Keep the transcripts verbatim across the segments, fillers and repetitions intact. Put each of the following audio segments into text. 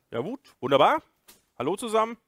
Ja gut, wunderbar. Hallo zusammen.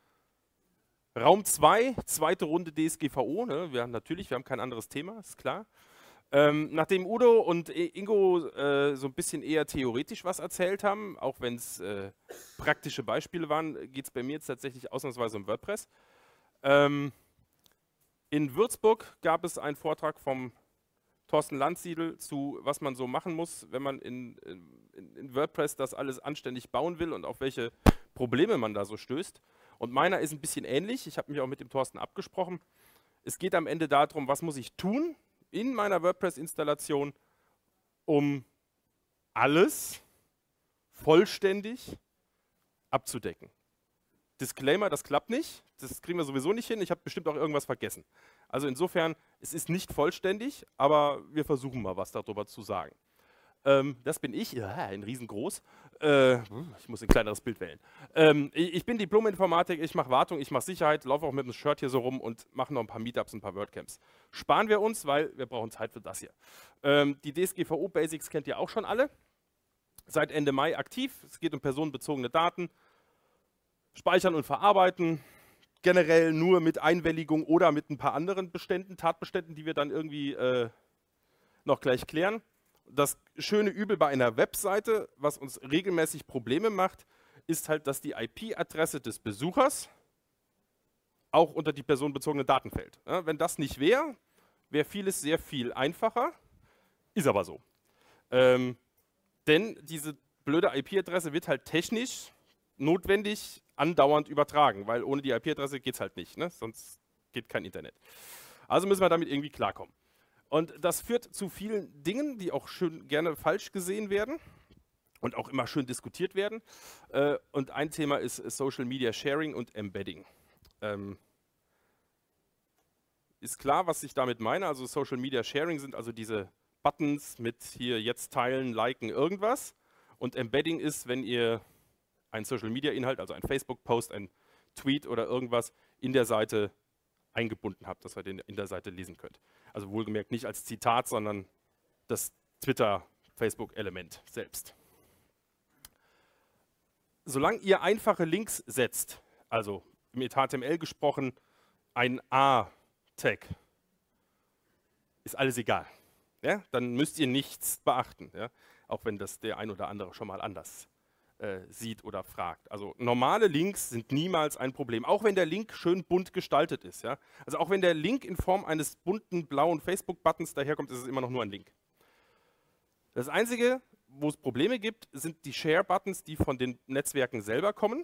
Raum zwei, zweite Runde D S G V O. Ne? Wir haben natürlich, wir haben kein anderes Thema, ist klar. Ähm, nachdem Udo und Ingo äh, so ein bisschen eher theoretisch was erzählt haben, auch wenn es äh, praktische Beispiele waren, geht es bei mir jetzt tatsächlich ausnahmsweise um WordPress. Ähm, in Würzburg gab es einen Vortrag vom Thorsten Landsiedel zu, was man so machen muss, wenn man in, in, in WordPress das alles anständig bauen will und auf welche Probleme man da so stößt. Und meiner ist ein bisschen ähnlich. Ich habe mich auch mit dem Thorsten abgesprochen. Es geht am Ende darum, was muss ich tun in meiner WordPress-Installation, um alles vollständig abzudecken. Disclaimer, das klappt nicht. Das kriegen wir sowieso nicht hin. Ich habe bestimmt auch irgendwas vergessen. Also insofern, es ist nicht vollständig, aber wir versuchen mal was darüber zu sagen. Ähm, das bin ich, ja, ein riesengroß. Äh, ich muss ein kleineres Bild wählen. Ähm, ich, ich bin Diplom-Informatik, ich mache Wartung, ich mache Sicherheit, laufe auch mit dem Shirt hier so rum und mache noch ein paar Meetups, ein paar WordCamps. Sparen wir uns, weil wir brauchen Zeit für das hier. Ähm, die D S G V O-Basics kennt ihr auch schon alle. Seit Ende Mai aktiv. Es geht um personenbezogene Daten. Speichern und verarbeiten. Generell nur mit Einwilligung oder mit ein paar anderen Beständen, Tatbeständen, die wir dann irgendwie äh, noch gleich klären. Das schöne Übel bei einer Webseite, was uns regelmäßig Probleme macht, ist halt, dass die I P-Adresse des Besuchers auch unter die personenbezogenen Daten fällt. Ja, wenn das nicht wäre, wäre vieles sehr viel einfacher. Ist aber so. Ähm, denn diese blöde I P-Adresse wird halt technisch notwendig andauernd übertragen, weil ohne die I P-Adresse geht es halt nicht, ne? Sonst geht kein Internet. Also müssen wir damit irgendwie klarkommen. Und das führt zu vielen Dingen, die auch schön gerne falsch gesehen werden und auch immer schön diskutiert werden. Äh, und ein Thema ist Social Media Sharing und Embedding. Ähm, ist klar, was ich damit meine. Also Social Media Sharing sind also diese Buttons mit hier jetzt teilen, liken, irgendwas. Und Embedding ist, wenn ihr einen Social Media Inhalt, also ein Facebook-Post, ein Tweet oder irgendwas in der Seite eingebunden habt, dass ihr den in der Seite lesen könnt. Also wohlgemerkt nicht als Zitat, sondern das Twitter-Facebook-Element selbst. Solange ihr einfache Links setzt, also mit H T M L gesprochen, ein A-Tag, ist alles egal. Ja? Dann müsst ihr nichts beachten, ja? Auch wenn das der ein oder andere schon mal anders äh, sieht oder fragt. Also normale Links sind niemals ein Problem, auch wenn der Link schön bunt gestaltet ist. Ja? Also auch wenn der Link in Form eines bunten blauen Facebook-Buttons daherkommt, ist es immer noch nur ein Link. Das Einzige, wo es Probleme gibt, sind die Share-Buttons, die von den Netzwerken selber kommen,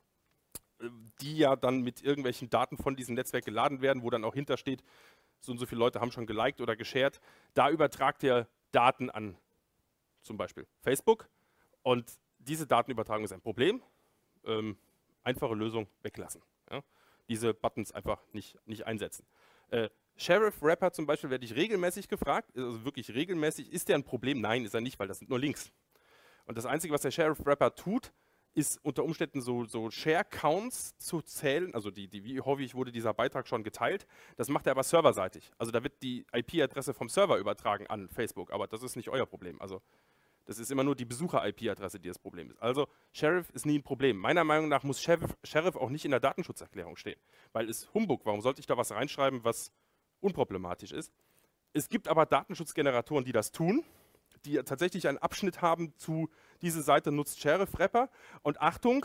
die ja dann mit irgendwelchen Daten von diesem Netzwerk geladen werden, wo dann auch hintersteht, so und so viele Leute haben schon geliked oder geshared. Da übertragt ihr Daten an zum Beispiel Facebook und diese Datenübertragung ist ein Problem. Ähm, einfache Lösung, weglassen. Ja? Diese Buttons einfach nicht, nicht einsetzen. Äh, Sheriff Wrapper zum Beispiel werde ich regelmäßig gefragt, also wirklich regelmäßig, ist der ein Problem? Nein, ist er nicht, weil das sind nur Links. Und das Einzige, was der Sheriff Wrapper tut, ist unter Umständen so, so Share-Counts zu zählen, also die, die, wie häufig wurde dieser Beitrag schon geteilt. Das macht er aber serverseitig. Also da wird die I P-Adresse vom Server übertragen an Facebook, aber das ist nicht euer Problem. Also das ist immer nur die Besucher-I P-Adresse, die das Problem ist. Also Sheriff ist nie ein Problem. Meiner Meinung nach muss Sheriff, Sheriff auch nicht in der Datenschutzerklärung stehen, weil es Humbug, warum sollte ich da was reinschreiben, was unproblematisch ist? Es gibt aber Datenschutzgeneratoren, die das tun, die tatsächlich einen Abschnitt haben zu, diese Seite nutzt Sheriff Wrapper. Und Achtung,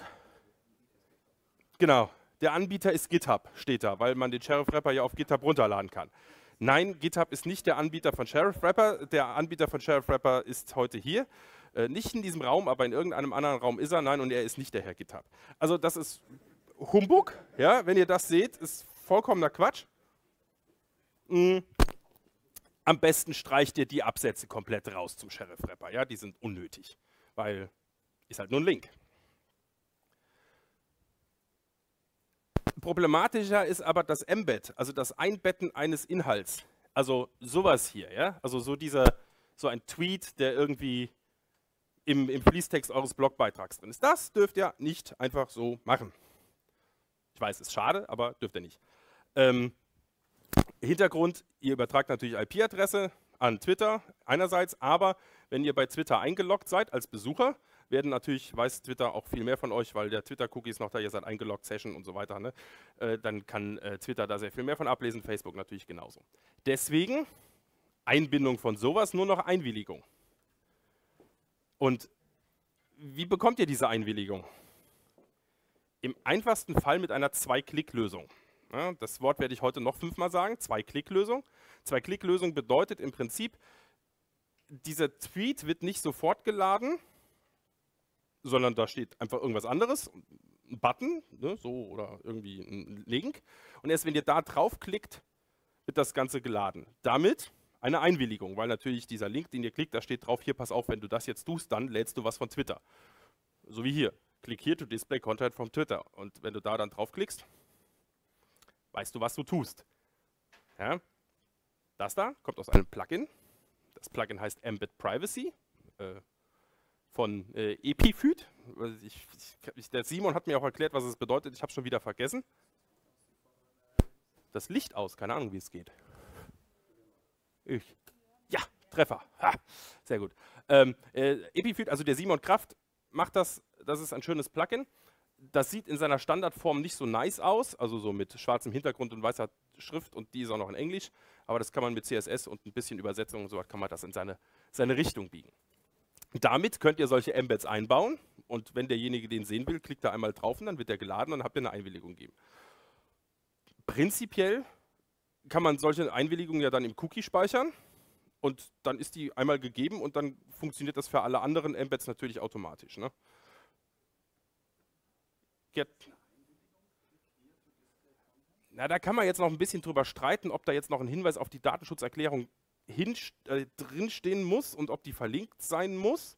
genau, der Anbieter ist GitHub, steht da, weil man den Sheriff Wrapper ja auf GitHub runterladen kann. Nein, GitHub ist nicht der Anbieter von Sheriff Wrapper. Der Anbieter von Sheriff Wrapper ist heute hier. Äh, nicht in diesem Raum, aber in irgendeinem anderen Raum ist er. Nein, und er ist nicht der Herr GitHub. Also das ist Humbug. Ja, wenn ihr das seht, ist vollkommener Quatsch. Mhm. Am besten streicht ihr die Absätze komplett raus zum Sheriff Wrapper. Ja, die sind unnötig, weil ist halt nur ein Link. Problematischer ist aber das Embed, also das Einbetten eines Inhalts. Also sowas hier, ja, also so dieser, so ein Tweet, der irgendwie im, im Fließtext eures Blogbeitrags drin ist. Das dürft ihr nicht einfach so machen. Ich weiß, ist schade, aber dürft ihr nicht. Ähm, Hintergrund, ihr übertragt natürlich I P-Adresse an Twitter einerseits, aber wenn ihr bei Twitter eingeloggt seid als Besucher, werden natürlich, weiß Twitter auch viel mehr von euch, weil der Twitter-Cookie ist noch da, ihr seid eingeloggt, Session und so weiter, ne? Äh, dann kann äh, Twitter da sehr viel mehr von ablesen, Facebook natürlich genauso. Deswegen Einbindung von sowas, nur noch Einwilligung. Und wie bekommt ihr diese Einwilligung? Im einfachsten Fall mit einer Zwei-Klick-Lösung. Ja, das Wort werde ich heute noch fünfmal sagen, Zwei-Klick-Lösung. Zwei-Klick-Lösung bedeutet im Prinzip, dieser Tweet wird nicht sofort geladen, sondern da steht einfach irgendwas anderes, ein Button, ne, so, oder irgendwie ein Link. Und erst wenn ihr da draufklickt, wird das Ganze geladen. Damit eine Einwilligung, weil natürlich dieser Link, den ihr klickt, da steht drauf, hier, pass auf, wenn du das jetzt tust, dann lädst du was von Twitter. So wie hier, klick hier to display content from Twitter. Und wenn du da dann draufklickst, weißt du, was du tust. Ja? Das da kommt aus einem Plugin. Das Plugin heißt Embed Privacy äh, von äh, Epifeed. Ich, ich, der Simon hat mir auch erklärt, was es bedeutet. Ich habe es schon wieder vergessen. Das Licht aus, keine Ahnung, wie es geht. Ich. Ja, Treffer. Ha, sehr gut. Ähm, äh, Epifeed, also der Simon Kraft, macht das. Das ist ein schönes Plugin. Das sieht in seiner Standardform nicht so nice aus, also so mit schwarzem Hintergrund und weißer Schrift, und die ist auch noch in Englisch, aber das kann man mit C S S und ein bisschen Übersetzung und so was, kann man das in seine, seine Richtung biegen. Damit könnt ihr solche Embeds einbauen, und wenn derjenige den sehen will, klickt er einmal drauf und dann wird er geladen und dann habt ihr eine Einwilligung gegeben. Prinzipiell kann man solche Einwilligungen ja dann im Cookie speichern, und dann ist die einmal gegeben und dann funktioniert das für alle anderen Embeds natürlich automatisch, ne? Na, da kann man jetzt noch ein bisschen drüber streiten, ob da jetzt noch ein Hinweis auf die Datenschutzerklärung hin, äh, drinstehen muss und ob die verlinkt sein muss.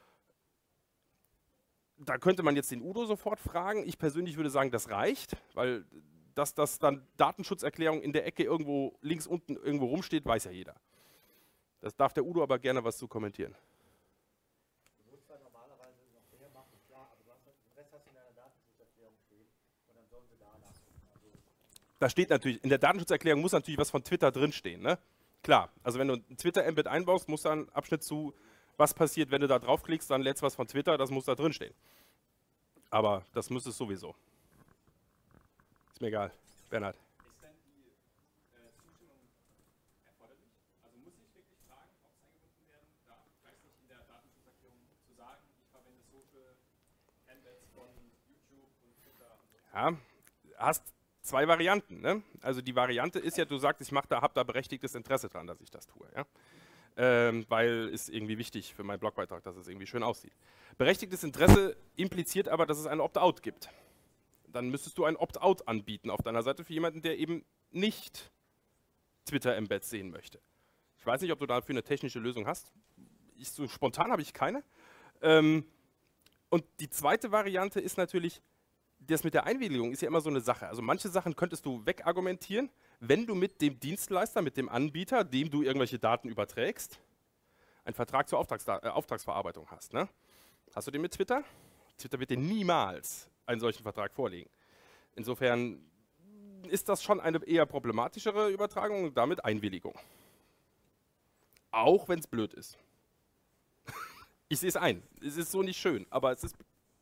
Da könnte man jetzt den Udo sofort fragen. Ich persönlich würde sagen, das reicht, weil dass das dann Datenschutzerklärung in der Ecke irgendwo links unten irgendwo rumsteht, weiß ja jeder. Das darf der Udo aber gerne was zu kommentieren. Du musst zwar normalerweise noch mehr machen, klar, aber du hast, den Rest hast du in deiner Datenschutzerklärung stehen und dann sollen sie da nachgucken. Also da steht natürlich, in der Datenschutzerklärung muss natürlich was von Twitter drinstehen, ne? Klar, also wenn du ein Twitter-Embed einbaust, muss da ein Abschnitt zu, was passiert, wenn du da draufklickst, dann lädst was von Twitter, das muss da drinstehen. Aber das müsste es sowieso. Ist mir egal. Bernhard. Ist denn die äh, Zustimmung erforderlich? Also muss ich wirklich fragen, ob es eingebunden werden darf? Reicht nicht in der Datenschutzerklärung zu sagen, ich verwende Social Embeds von YouTube und Twitter und so? Ja, hast zwei Varianten, ne? Also die Variante ist ja, du sagst, ich da, habe da berechtigtes Interesse dran, dass ich das tue, ja? Ähm, weil es irgendwie wichtig für meinen Blogbeitrag, dass es irgendwie schön aussieht. Berechtigtes Interesse impliziert aber, dass es ein Opt-out gibt. Dann müsstest du ein Opt-out anbieten auf deiner Seite für jemanden, der eben nicht Twitter-Embeds sehen möchte. Ich weiß nicht, ob du dafür eine technische Lösung hast. Ich, so spontan habe ich keine. Ähm, und die zweite Variante ist natürlich, das mit der Einwilligung ist ja immer so eine Sache. Also manche Sachen könntest du wegargumentieren, wenn du mit dem Dienstleister, mit dem Anbieter, dem du irgendwelche Daten überträgst, einen Vertrag zur Auftragsda- äh, Auftragsverarbeitung hast. Ne? Hast du den mit Twitter? Twitter wird dir niemals einen solchen Vertrag vorlegen. Insofern ist das schon eine eher problematischere Übertragung und damit Einwilligung. Auch wenn es blöd ist. Ich sehe es ein. Es ist so nicht schön, aber es ist...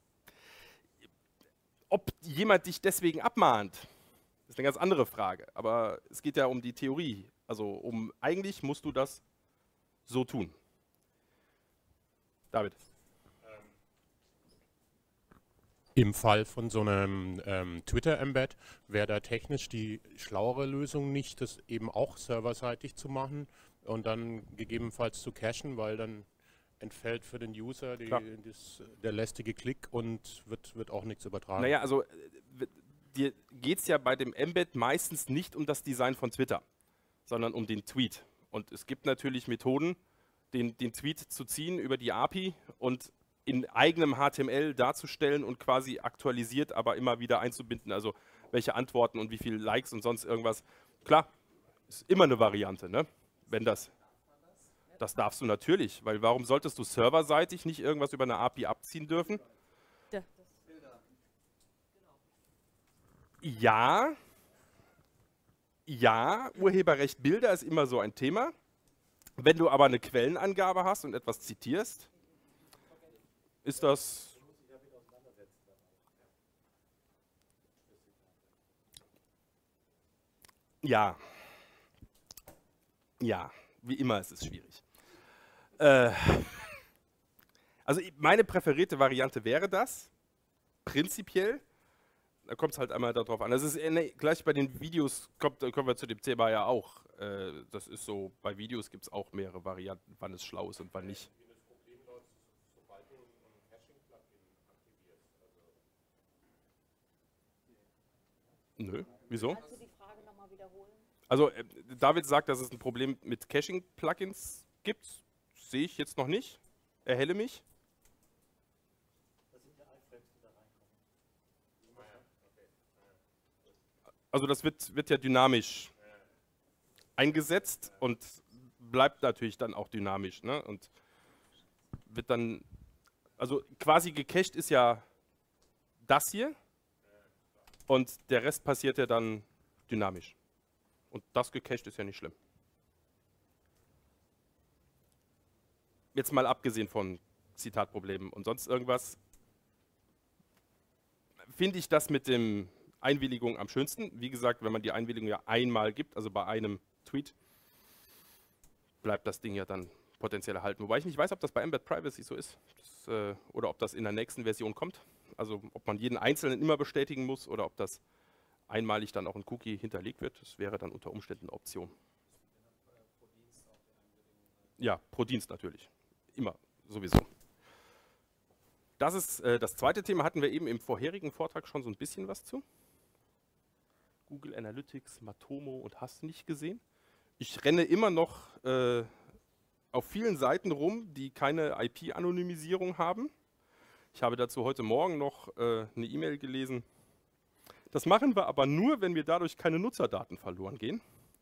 Ob jemand dich deswegen abmahnt, ist eine ganz andere Frage. Aber es geht ja um die Theorie. Also um, eigentlich musst du das so tun. David. Im Fall von so einem ähm, Twitter-Embed wäre da technisch die schlauere Lösung nicht, das eben auch serverseitig zu machen und dann gegebenenfalls zu cachen, weil dann entfällt für den User die, das, der lästige Klick und wird, wird auch nichts übertragen. Naja, also dir geht es ja bei dem Embed meistens nicht um das Design von Twitter, sondern um den Tweet. Und es gibt natürlich Methoden, den, den Tweet zu ziehen über die A P I und in eigenem H T M L darzustellen und quasi aktualisiert, aber immer wieder einzubinden, also welche Antworten und wie viele Likes und sonst irgendwas. Klar, ist immer eine Variante, ne? Wenn das, das darfst du natürlich, weil warum solltest du serverseitig nicht irgendwas über eine A P I abziehen dürfen? Ja, ja, Urheberrecht Bilder ist immer so ein Thema. Wenn du aber eine Quellenangabe hast und etwas zitierst, ist das... Ja. Ja, wie immer ist es schwierig. Äh, also meine präferierte Variante wäre das, prinzipiell. Da kommt es halt einmal darauf an. Das ist äh, ne, gleich bei den Videos, kommt, kommen wir zu dem Thema ja auch. Äh, das ist so, bei Videos gibt es auch mehrere Varianten, wann es schlau ist und wann nicht. Nö, wieso? Kannst du die Frage nochmal wiederholen? Also äh, David sagt, dass es ein Problem mit Caching-Plugins gibt. Sehe ich jetzt noch nicht. Erhelle mich. Das sind ja iFrames, die da reinkommen. Also das wird, wird ja dynamisch eingesetzt und bleibt natürlich dann auch dynamisch. Ne? Und wird dann, also quasi gecached ist ja das hier und der Rest passiert ja dann dynamisch. Und das gecached ist ja nicht schlimm. Jetzt mal abgesehen von Zitatproblemen und sonst irgendwas, finde ich das mit dem Einwilligung am schönsten. Wie gesagt, wenn man die Einwilligung ja einmal gibt, also bei einem Tweet, bleibt das Ding ja dann potenziell erhalten. Wobei ich nicht weiß, ob das bei Embed Privacy so ist das, äh, oder ob das in der nächsten Version kommt. Also ob man jeden Einzelnen immer bestätigen muss oder ob das einmalig dann auch ein Cookie hinterlegt wird. Das wäre dann unter Umständen eine Option. Ja, pro Dienst natürlich. Immer, sowieso. Das ist äh, das zweite Thema, hatten wir eben im vorherigen Vortrag schon so ein bisschen was zu. Google Analytics, Matomo und hast du nicht gesehen. Ich renne immer noch äh, auf vielen Seiten rum, die keine I P-Anonymisierung haben. Ich habe dazu heute Morgen noch äh, eine E-Mail gelesen. Das machen wir aber nur, wenn wir dadurch keine Nutzerdaten verloren gehen.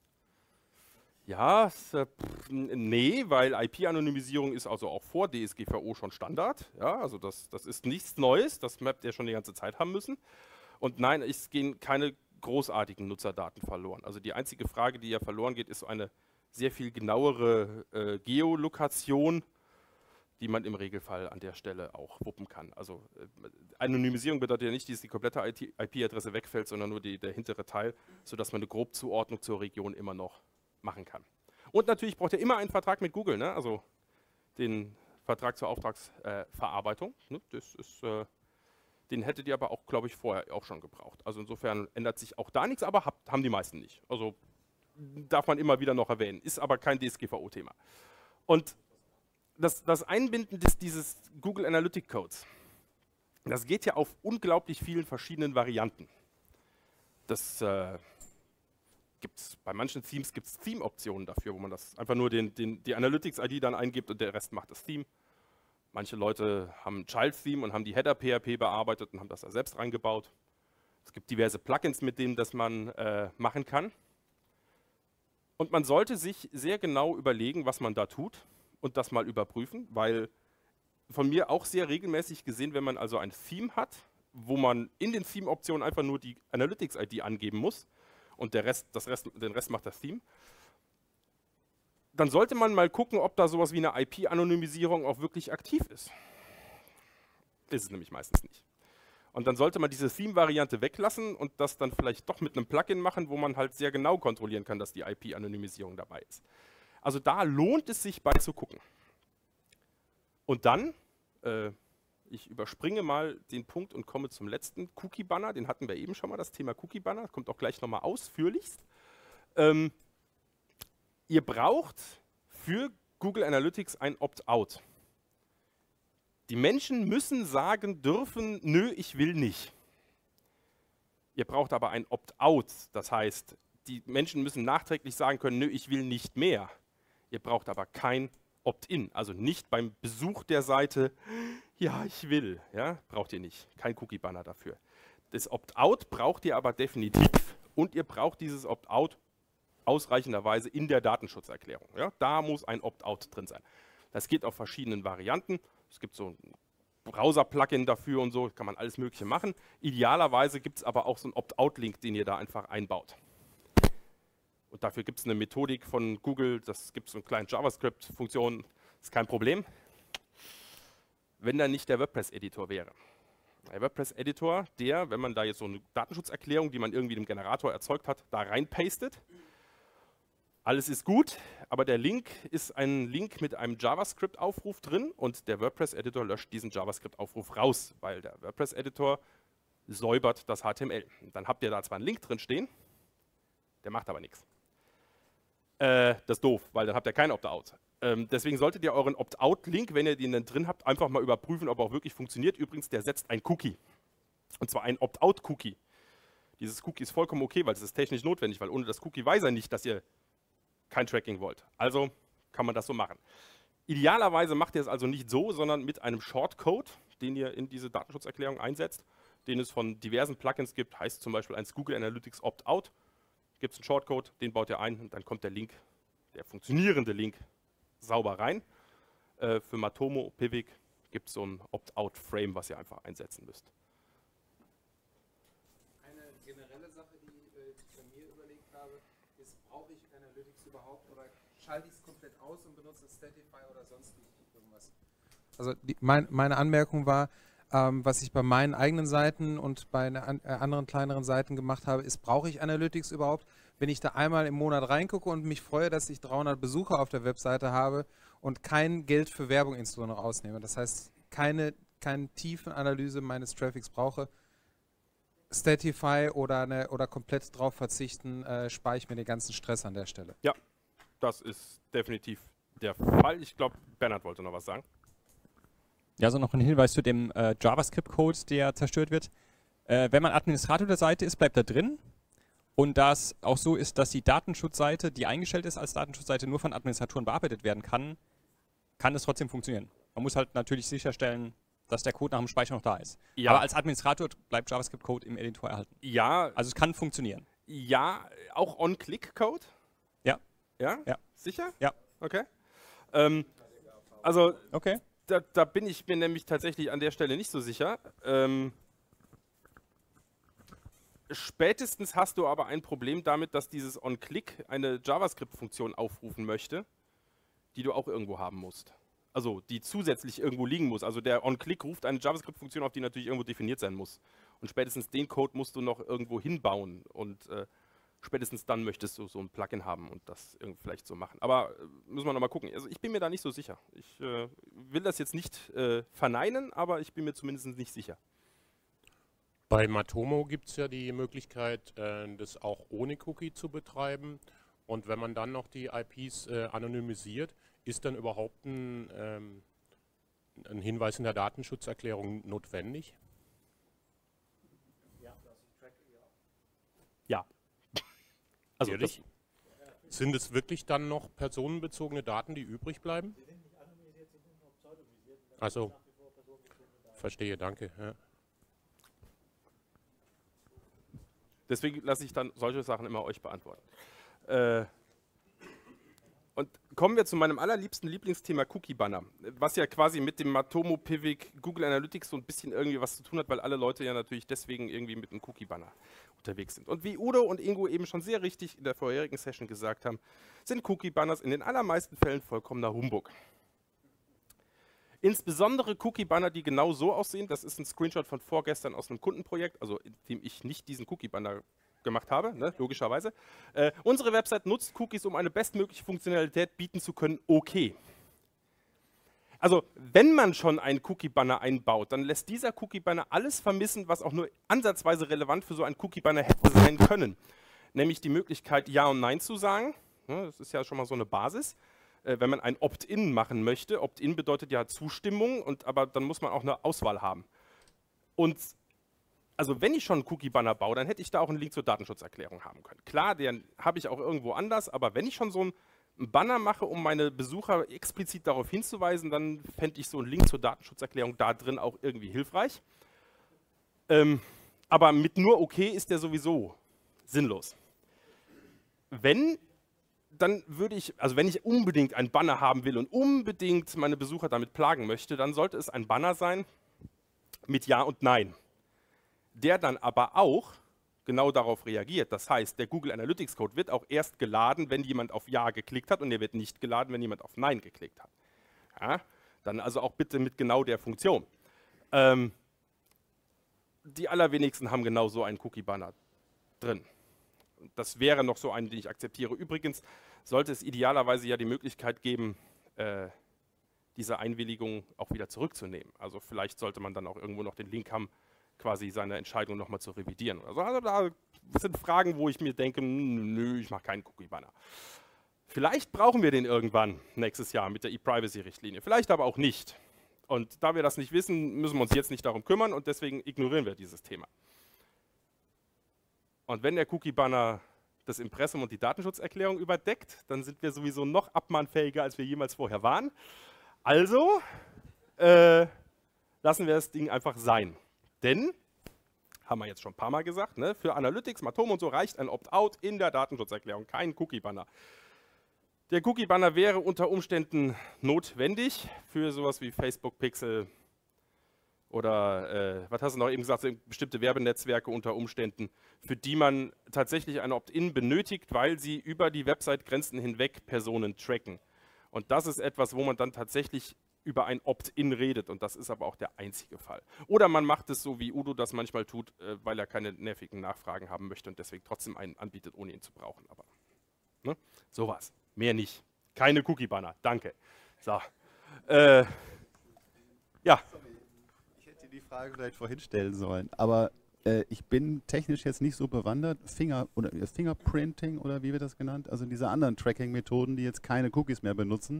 Ja, s- äh, pff, n- nee, weil I P-Anonymisierung ist also auch vor D S G V O schon Standard. Ja, also das, das ist nichts Neues, das habt ihr schon die ganze Zeit haben müssen. Und nein, es gehen keine großartigen Nutzerdaten verloren. Also die einzige Frage, die ja verloren geht, ist so eine sehr viel genauere äh, Geolokation, die man im Regelfall an der Stelle auch wuppen kann. Also äh, Anonymisierung bedeutet ja nicht, dass die komplette I P-Adresse wegfällt, sondern nur die, der hintere Teil, sodass man eine Grobzuordnung zur Region immer noch machen kann. Und natürlich braucht ihr immer einen Vertrag mit Google, ne? Also den Vertrag zur Auftragsverarbeitung. Äh, ne? Das ist, äh, den hättet ihr aber auch, glaube ich, vorher auch schon gebraucht. Also insofern ändert sich auch da nichts, aber habt, haben die meisten nicht. Also darf man immer wieder noch erwähnen, ist aber kein D S G V O-Thema. Und das, das Einbinden des, dieses Google Analytic Codes, das geht ja auf unglaublich vielen verschiedenen Varianten. Das äh, gibt's, bei manchen Themes gibt es Theme-Optionen dafür, wo man das einfach nur den, den, die Analytics-I D dann eingibt und der Rest macht das Theme. Manche Leute haben ein Child-Theme und haben die Header-P H P bearbeitet und haben das da selbst reingebaut. Es gibt diverse Plugins, mit denen das man äh, machen kann. Und man sollte sich sehr genau überlegen, was man da tut und das mal überprüfen, weil von mir auch sehr regelmäßig gesehen, wenn man also ein Theme hat, wo man in den Theme-Optionen einfach nur die Analytics-I D angeben muss und der Rest, das Rest, den Rest macht das Theme, dann sollte man mal gucken, ob da sowas wie eine I P-Anonymisierung auch wirklich aktiv ist. Ist es nämlich meistens nicht. Und dann sollte man diese Theme-Variante weglassen und das dann vielleicht doch mit einem Plugin machen, wo man halt sehr genau kontrollieren kann, dass die I P-Anonymisierung dabei ist. Also da lohnt es sich bei zu gucken. Und dann, äh, ich überspringe mal den Punkt und komme zum letzten Cookie-Banner. Den hatten wir eben schon mal, das Thema Cookie-Banner. Kommt auch gleich nochmal ausführlichst. Ähm, ihr braucht für Google Analytics ein Opt-out. Die Menschen müssen sagen dürfen, nö, ich will nicht. Ihr braucht aber ein Opt-out. Das heißt, die Menschen müssen nachträglich sagen können, nö, ich will nicht mehr. Ihr braucht aber kein Opt-in, also nicht beim Besuch der Seite, ja, ich will, ja, braucht ihr nicht, kein Cookie-Banner dafür. Das Opt-out braucht ihr aber definitiv und ihr braucht dieses Opt-out ausreichenderweise in der Datenschutzerklärung. Ja? Da muss ein Opt-out drin sein. Das geht auf verschiedenen Varianten. Es gibt so ein Browser-Plugin dafür und so, kann man alles Mögliche machen. Idealerweise gibt es aber auch so einen Opt-out-Link, den ihr da einfach einbaut. Und dafür gibt es eine Methodik von Google, das gibt so eine kleine JavaScript-Funktion, ist kein Problem. wenn da nicht der WordPress-Editor wäre. Der WordPress-Editor, der, wenn man da jetzt so eine Datenschutzerklärung, die man irgendwie dem Generator erzeugt hat, da reinpastet, alles ist gut, aber der Link ist ein Link mit einem JavaScript-Aufruf drin und der WordPress-Editor löscht diesen JavaScript-Aufruf raus, weil der WordPress-Editor säubert das H T M L. Und dann habt ihr da zwar einen Link drin stehen, der macht aber nichts. Äh, das ist doof, weil dann habt ihr kein Opt-out. Ähm, deswegen solltet ihr euren Opt-out-Link, wenn ihr den dann drin habt, einfach mal überprüfen, ob er auch wirklich funktioniert. Übrigens, der setzt ein Cookie. Und zwar ein Opt-out-Cookie. Dieses Cookie ist vollkommen okay, weil es ist technisch notwendig, weil ohne das Cookie weiß er nicht, dass ihr kein Tracking wollt. Also kann man das so machen. Idealerweise macht ihr es also nicht so, sondern mit einem Shortcode, den ihr in diese Datenschutzerklärung einsetzt, den es von diversen Plugins gibt, heißt zum Beispiel eins Google Analytics Opt-out. Gibt es einen Shortcode, den baut ihr ein und dann kommt der Link, der funktionierende Link, sauber rein. Äh, für Matomo, Pivik gibt es so ein Opt-out-Frame, was ihr einfach einsetzen müsst. Eine generelle Sache, die äh, ich bei mir überlegt habe, ist, brauche ich Analytics überhaupt oder schalte ich es komplett aus und benutze Statify oder sonst irgendwas? Also die, mein, meine Anmerkung war, ähm, was ich bei meinen eigenen Seiten und bei ne, an, äh, anderen kleineren Seiten gemacht habe, ist, brauche ich Analytics überhaupt? Wenn ich da einmal im Monat reingucke und mich freue, dass ich dreihundert Besucher auf der Webseite habe und kein Geld für Werbung insbesondere ausnehme, das heißt, keine, keine tiefen Analyse meines Traffics brauche, Statify oder, eine, oder komplett drauf verzichten, äh, spare ich mir den ganzen Stress an der Stelle. Ja, das ist definitiv der Fall. Ich glaube, Bernhard wollte noch was sagen. Ja, so noch ein Hinweis zu dem äh, JavaScript-Code, der zerstört wird. Äh, wenn man Administrator der Seite ist, bleibt er drin. Und da es auch so ist, dass die Datenschutzseite, die eingestellt ist als Datenschutzseite, nur von Administratoren bearbeitet werden kann, kann es trotzdem funktionieren. Man muss halt natürlich sicherstellen, dass der Code nach dem Speicher noch da ist. Ja. Aber als Administrator bleibt JavaScript-Code im Editor erhalten. Ja, Also es kann funktionieren. ja, auch On-Click-Code? Ja. Ja? Ja. Sicher? Ja. Okay. Ähm, also Okay. da, da bin ich mir nämlich tatsächlich an der Stelle nicht so sicher. Ähm, spätestens hast du aber ein Problem damit, dass dieses On-Click eine JavaScript-Funktion aufrufen möchte, die du auch irgendwo haben musst. Also die zusätzlich irgendwo liegen muss. Also der On-Click ruft eine JavaScript-Funktion auf, die natürlich irgendwo definiert sein muss. Und spätestens den Code musst du noch irgendwo hinbauen. Und äh, spätestens dann möchtest du so ein Plugin haben und das irgendwie vielleicht so machen. Aber äh, müssen wir nochmal gucken. Also ich bin mir da nicht so sicher. Ich äh, will das jetzt nicht äh, verneinen, aber ich bin mir zumindest nicht sicher. Bei Matomo gibt es ja die Möglichkeit, äh, das auch ohne Cookie zu betreiben. Und wenn man dann noch die I Ps äh, anonymisiert, ist dann überhaupt ein, ähm, ein Hinweis in der Datenschutzerklärung notwendig? Ja. Also Ehrlich? das, Sind es wirklich dann noch personenbezogene Daten, die übrig bleiben? Also, verstehe, danke. Ja. deswegen lasse ich dann solche Sachen immer euch beantworten. Äh, Und kommen wir zu meinem allerliebsten Lieblingsthema Cookie-Banner, was ja quasi mit dem Matomo, Pivik, Google Analytics so ein bisschen irgendwie was zu tun hat, weil alle Leute ja natürlich deswegen irgendwie mit einem Cookie-Banner unterwegs sind. Und wie Udo und Ingo eben schon sehr richtig in der vorherigen Session gesagt haben, sind Cookie-Banners in den allermeisten Fällen vollkommener Humbug. Insbesondere Cookie-Banner, die genau so aussehen, das ist ein Screenshot von vorgestern aus einem Kundenprojekt, also in dem ich nicht diesen Cookie-Banner gemacht habe, ne, logischerweise. Äh, unsere Website nutzt Cookies, um eine bestmögliche Funktionalität bieten zu können. Okay. Also, wenn man schon einen Cookie-Banner einbaut, dann lässt dieser Cookie-Banner alles vermissen, was auch nur ansatzweise relevant für so einen Cookie-Banner hätte sein können. Nämlich die Möglichkeit, Ja und Nein zu sagen. Ne, das ist ja schon mal so eine Basis. Äh, wenn man ein Opt-in machen möchte, Opt-in bedeutet ja Zustimmung, und, aber dann muss man auch eine Auswahl haben. Und also wenn ich schon einen Cookie-Banner baue, dann hätte ich da auch einen Link zur Datenschutzerklärung haben können. Klar, den habe ich auch irgendwo anders, aber wenn ich schon so einen Banner mache, um meine Besucher explizit darauf hinzuweisen, dann fände ich so einen Link zur Datenschutzerklärung da drin auch irgendwie hilfreich. Ähm, aber mit nur okay ist der sowieso sinnlos. Wenn, dann würde ich, also wenn ich unbedingt einen Banner haben will und unbedingt meine Besucher damit plagen möchte, dann sollte es ein Banner sein mit Ja und Nein, der dann aber auch genau darauf reagiert. Das heißt, der Google Analytics Code wird auch erst geladen, wenn jemand auf Ja geklickt hat, und der wird nicht geladen, wenn jemand auf Nein geklickt hat. Ja? Dann also auch bitte mit genau der Funktion. Ähm, die allerwenigsten haben genau so einen Cookie-Banner drin. Das wäre noch so ein, den ich akzeptiere. Übrigens sollte es idealerweise ja die Möglichkeit geben, äh, diese Einwilligung auch wieder zurückzunehmen. Also vielleicht sollte man dann auch irgendwo noch den Link haben, quasi seine Entscheidung nochmal zu revidieren. Also, also da sind Fragen, wo ich mir denke, nö, ich mache keinen Cookie-Banner. Vielleicht brauchen wir den irgendwann nächstes Jahr mit der E-Privacy-Richtlinie, vielleicht aber auch nicht. Und da wir das nicht wissen, müssen wir uns jetzt nicht darum kümmern und deswegen ignorieren wir dieses Thema. Und wenn der Cookie-Banner das Impressum und die Datenschutzerklärung überdeckt, dann sind wir sowieso noch abmahnfähiger, als wir jemals vorher waren. Also äh, lassen wir das Ding einfach sein. Denn, haben wir jetzt schon ein paar Mal gesagt, ne, für Analytics, Matom und so reicht ein Opt-out in der Datenschutzerklärung, kein Cookie-Banner. Der Cookie-Banner wäre unter Umständen notwendig für sowas wie Facebook Pixel oder, äh, was hast du noch eben gesagt, bestimmte Werbenetzwerke unter Umständen, für die man tatsächlich ein Opt-in benötigt, weil sie über die Website-Grenzen hinweg Personen tracken. Und das ist etwas, wo man dann tatsächlich über ein Opt-in redet und das ist aber auch der einzige Fall. Oder man macht es so, wie Udo das manchmal tut, äh, weil er keine nervigen Nachfragen haben möchte und deswegen trotzdem einen anbietet, ohne ihn zu brauchen. Aber ne? Sowas. Mehr nicht. Keine Cookie-Banner. Danke. So. Äh, ja. Ich hätte die Frage vielleicht vorhin stellen sollen, aber äh, ich bin technisch jetzt nicht so bewandert. Finger oder äh, Fingerprinting oder wie wird das genannt? Also diese anderen Tracking-Methoden, die jetzt keine Cookies mehr benutzen.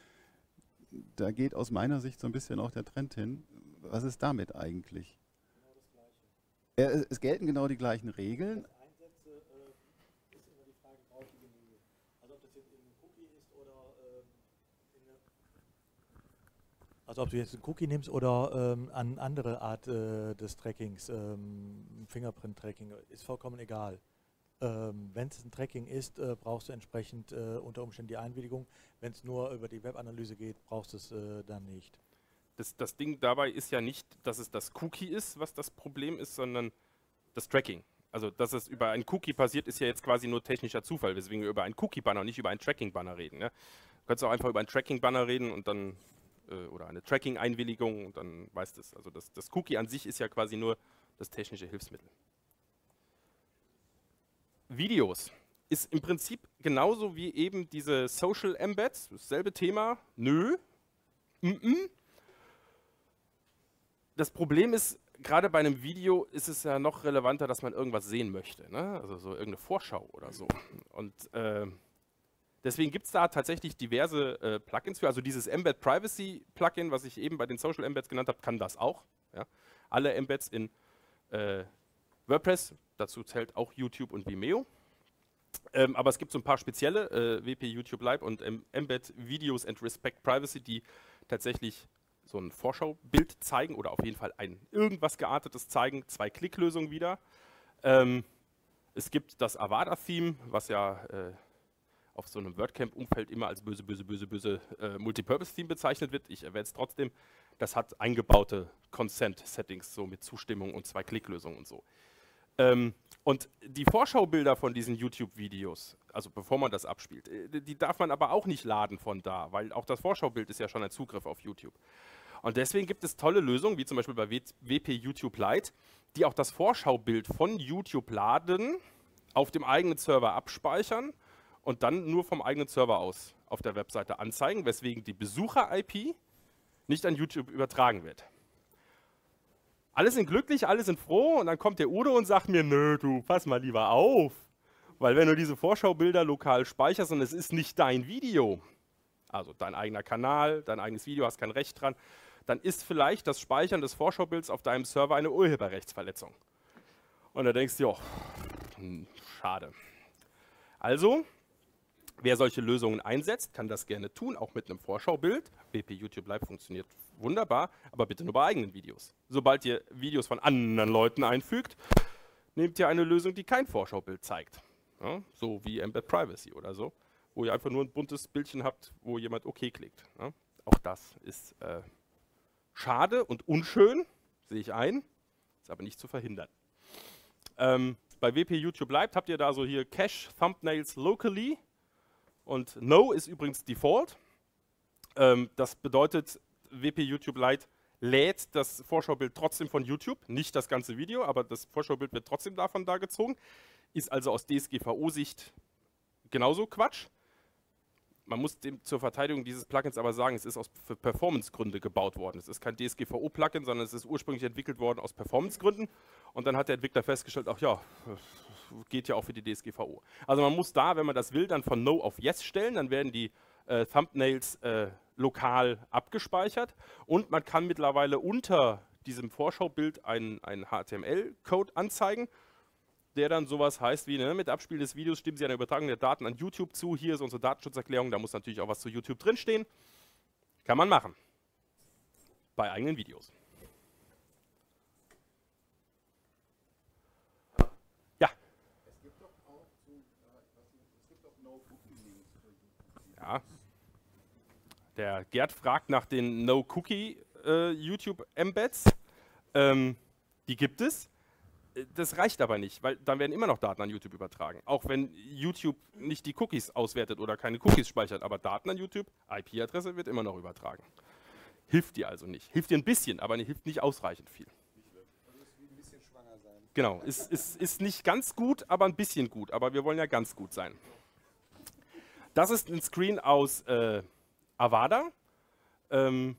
Da geht aus meiner Sicht so ein bisschen auch der Trend hin. Was ist damit eigentlich? Genau das Gleiche. Ja, es gelten genau die gleichen Regeln. Einsätze äh, ist immer die Frage, brauche ich die Genehmigung? Also ob das jetzt in einem Cookie ist oder ähm, in eine Also ob du jetzt einen Cookie nimmst oder ähm, eine andere Art äh, des Trackings, ähm, Fingerprint-Tracking, ist vollkommen egal. Ähm, wenn es ein Tracking ist, äh, brauchst du entsprechend äh, unter Umständen die Einwilligung. Wenn es nur über die Webanalyse geht, brauchst du es äh, dann nicht. Das, das Ding dabei ist ja nicht, dass es das Cookie ist, was das Problem ist, sondern das Tracking. Also, dass es über ein Cookie passiert, ist ja jetzt quasi nur technischer Zufall, weswegen wir über einen Cookie-Banner und nicht über einen Tracking-Banner reden. Ne? Du kannst auch einfach über einen Tracking-Banner reden und dann, äh, oder eine Tracking-Einwilligung und dann weißt du es. Also, das, das Cookie an sich ist ja quasi nur das technische Hilfsmittel. Videos ist im Prinzip genauso wie eben diese Social Embeds, dasselbe Thema. Nö. Mm-mm. Das Problem ist, gerade bei einem Video ist es ja noch relevanter, dass man irgendwas sehen möchte, ne? Also so irgendeine Vorschau oder so. Und äh, deswegen gibt es da tatsächlich diverse äh, Plugins für. Also dieses Embed Privacy Plugin, was ich eben bei den Social Embeds genannt habe, kann das auch. Ja? Alle Embeds in äh, WordPress, dazu zählt auch YouTube und Vimeo. Ähm, aber es gibt so ein paar spezielle, äh, W P YouTube Live und ähm, Embed Videos and Respect Privacy, die tatsächlich so ein Vorschaubild zeigen oder auf jeden Fall ein irgendwas Geartetes zeigen, zwei Klicklösungen wieder. Ähm, es gibt das Avada-Theme, was ja äh, auf so einem WordCamp-Umfeld immer als böse, böse, böse, böse äh, Multipurpose-Theme bezeichnet wird. Ich erwähne es trotzdem. Das hat eingebaute Consent-Settings, so mit Zustimmung und zwei Klicklösungen und so. Ähm, und die Vorschaubilder von diesen YouTube-Videos, also bevor man das abspielt, äh, die darf man aber auch nicht laden von da, weil auch das Vorschaubild ist ja schon ein Zugriff auf YouTube. Und deswegen gibt es tolle Lösungen, wie zum Beispiel bei W P YouTube Lite, die auch das Vorschaubild von YouTube laden, auf dem eigenen Server abspeichern und dann nur vom eigenen Server aus auf der Webseite anzeigen, weswegen die Besucher-I P nicht an YouTube übertragen wird. Alle sind glücklich, alle sind froh und dann kommt der Udo und sagt mir, nö, du, pass mal lieber auf. Weil wenn du diese Vorschaubilder lokal speicherst und es ist nicht dein Video, also dein eigener Kanal, dein eigenes Video, hast kein Recht dran, dann ist vielleicht das Speichern des Vorschaubilds auf deinem Server eine Urheberrechtsverletzung. Und da denkst du, oh, hm, schade. Also, wer solche Lösungen einsetzt, kann das gerne tun, auch mit einem Vorschaubild. W P YouTube Live funktioniert wunderbar, aber bitte nur bei eigenen Videos. Sobald ihr Videos von anderen Leuten einfügt, nehmt ihr eine Lösung, die kein Vorschaubild zeigt. Ja, so wie Embed Privacy oder so, wo ihr einfach nur ein buntes Bildchen habt, wo jemand OK klickt. Ja, auch das ist äh, schade und unschön, sehe ich ein, ist aber nicht zu verhindern. Ähm, bei W P YouTube Live habt ihr da so hier Cache Thumbnails locally und No ist übrigens Default. Ähm, das bedeutet, W P YouTube Lite lädt das Vorschaubild trotzdem von YouTube, nicht das ganze Video, aber das Vorschaubild wird trotzdem davon da gezogen. Ist also aus D S G V O-Sicht genauso Quatsch. Man muss dem zur Verteidigung dieses Plugins aber sagen, es ist aus für Performance-Gründe gebaut worden. Es ist kein D S G V O-Plugin, sondern es ist ursprünglich entwickelt worden aus Performance-Gründen. Und dann hat der Entwickler festgestellt, ach ja, geht ja auch für die D S G V O. Also man muss da, wenn man das will, dann von No auf Yes stellen. Dann werden die äh, Thumbnails äh, lokal abgespeichert. Und man kann mittlerweile unter diesem Vorschaubild einen, einen H T M L-Code anzeigen, der dann sowas heißt wie, ne, mit Abspiel des Videos stimmen Sie einer Übertragung der Daten an YouTube zu. Hier ist unsere Datenschutzerklärung, da muss natürlich auch was zu YouTube drinstehen. Kann man machen. Bei eigenen Videos. Ja. Es gibt doch auch so, äh, ich weiß nicht, es gibt doch No-Cookie-Links für YouTube. Ja. Der Gerd fragt nach den No-Cookie äh, YouTube-Embeds. Ähm, die gibt es. Das reicht aber nicht, weil dann werden immer noch Daten an YouTube übertragen. Auch wenn YouTube nicht die Cookies auswertet oder keine Cookies speichert, aber Daten an YouTube, I P-Adresse wird immer noch übertragen. Hilft dir also nicht. Hilft dir ein bisschen, aber hilft nicht ausreichend viel. Also ist wie ein bisschen schwanger sein. Genau, ist, ist, ist nicht ganz gut, aber ein bisschen gut. Aber wir wollen ja ganz gut sein. Das ist ein Screen aus äh, Avada. Ähm,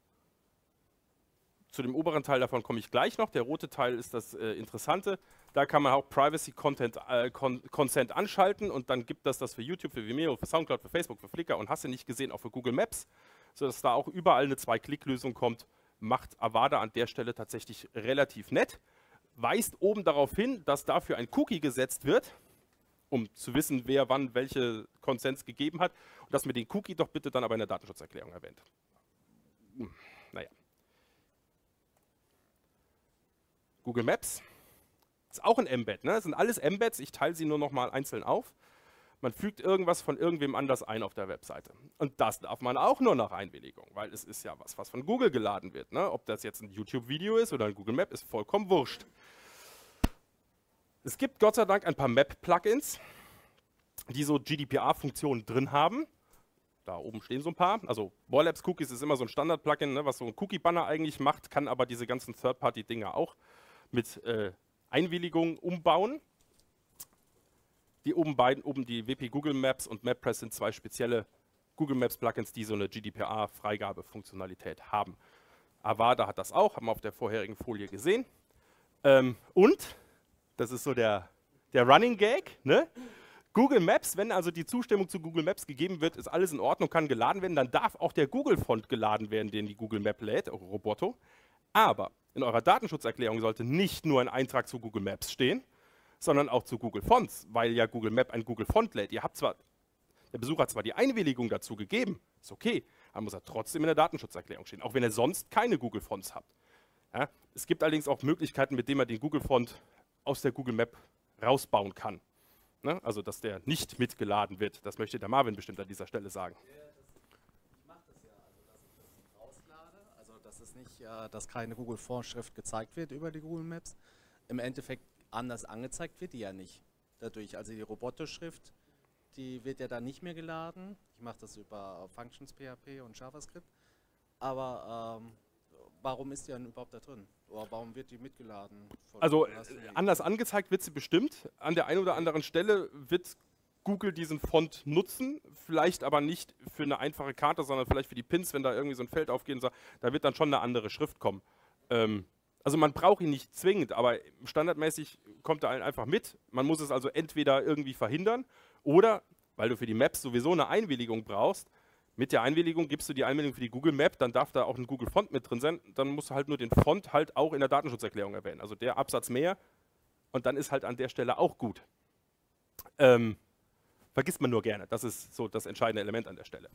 Zu dem oberen Teil davon komme ich gleich noch. Der rote Teil ist das äh, Interessante. Da kann man auch Privacy Content, äh, Con Consent anschalten und dann gibt das das für YouTube, für Vimeo, für Soundcloud, für Facebook, für Flickr und hast du nicht gesehen, auch für Google Maps, sodass da auch überall eine Zwei-Klick-Lösung kommt. Macht Avada an der Stelle tatsächlich relativ nett. Weist oben darauf hin, dass dafür ein Cookie gesetzt wird, um zu wissen, wer wann welche Consents gegeben hat. Und dass man den Cookie doch bitte dann aber in der Datenschutzerklärung erwähnt. Hm, naja. Google Maps ist auch ein Embed. Ne? Das sind alles Embeds, ich teile sie nur noch mal einzeln auf. Man fügt irgendwas von irgendwem anders ein auf der Webseite. Und das darf man auch nur nach Einwilligung, weil es ist ja was, was von Google geladen wird. Ne? Ob das jetzt ein YouTube-Video ist oder ein Google Map, ist vollkommen wurscht. Es gibt Gott sei Dank ein paar Map-Plugins, die so G D P R-Funktionen drin haben. Da oben stehen so ein paar. Also Warlabs Cookies ist immer so ein Standard-Plugin, ne, was so ein Cookie-Banner eigentlich macht, kann aber diese ganzen Third-Party-Dinger auch mit äh, Einwilligung umbauen. Die oben beiden, oben die W P Google Maps und MapPress sind zwei spezielle Google Maps Plugins, die so eine G D P R-Freigabefunktionalität haben. Avada hat das auch, haben wir auf der vorherigen Folie gesehen. Ähm, und, das ist so der, der Running Gag, ne? Google Maps, wenn also die Zustimmung zu Google Maps gegeben wird, ist alles in Ordnung, kann geladen werden, dann darf auch der Google-Font geladen werden, den die Google Map lädt, eure Roboto. Aber in eurer Datenschutzerklärung sollte nicht nur ein Eintrag zu Google Maps stehen, sondern auch zu Google Fonts, weil ja Google Map ein Google Font lädt. Ihr habt zwar, der Besucher hat zwar die Einwilligung dazu gegeben, ist okay, aber muss er trotzdem in der Datenschutzerklärung stehen, auch wenn ihr sonst keine Google Fonts habt. Ja, es gibt allerdings auch Möglichkeiten, mit denen man den Google Font aus der Google Map rausbauen kann. Ne? Also, dass der nicht mitgeladen wird. Das möchte der Marvin bestimmt an dieser Stelle sagen. Ich mache das ja, also dass ich das nicht rauslade, also dass es nicht, äh, dass keine Google-Vorschrift gezeigt wird über die Google Maps. Im Endeffekt anders angezeigt wird die ja nicht dadurch. Also die Roboterschrift, die wird ja dann nicht mehr geladen. Ich mache das über Functions P H P und JavaScript. Aber ähm, warum ist die dann überhaupt da drin? Oder warum wird die mitgeladen? Also äh, anders angezeigt wird sie bestimmt. An der einen oder anderen Stelle wird Google diesen Font nutzen, vielleicht aber nicht für eine einfache Karte, sondern vielleicht für die Pins, wenn da irgendwie so ein Feld aufgeht, so, da wird dann schon eine andere Schrift kommen. Ähm, also man braucht ihn nicht zwingend, aber standardmäßig kommt er einfach mit. Man muss es also entweder irgendwie verhindern oder, weil du für die Maps sowieso eine Einwilligung brauchst, mit der Einwilligung gibst du die Einwilligung für die Google Map, dann darf da auch ein Google Font mit drin sein, dann musst du halt nur den Font halt auch in der Datenschutzerklärung erwähnen. Also der Absatz mehr und dann ist halt an der Stelle auch gut. Ähm, vergisst man nur gerne, das ist so das entscheidende Element an der Stelle.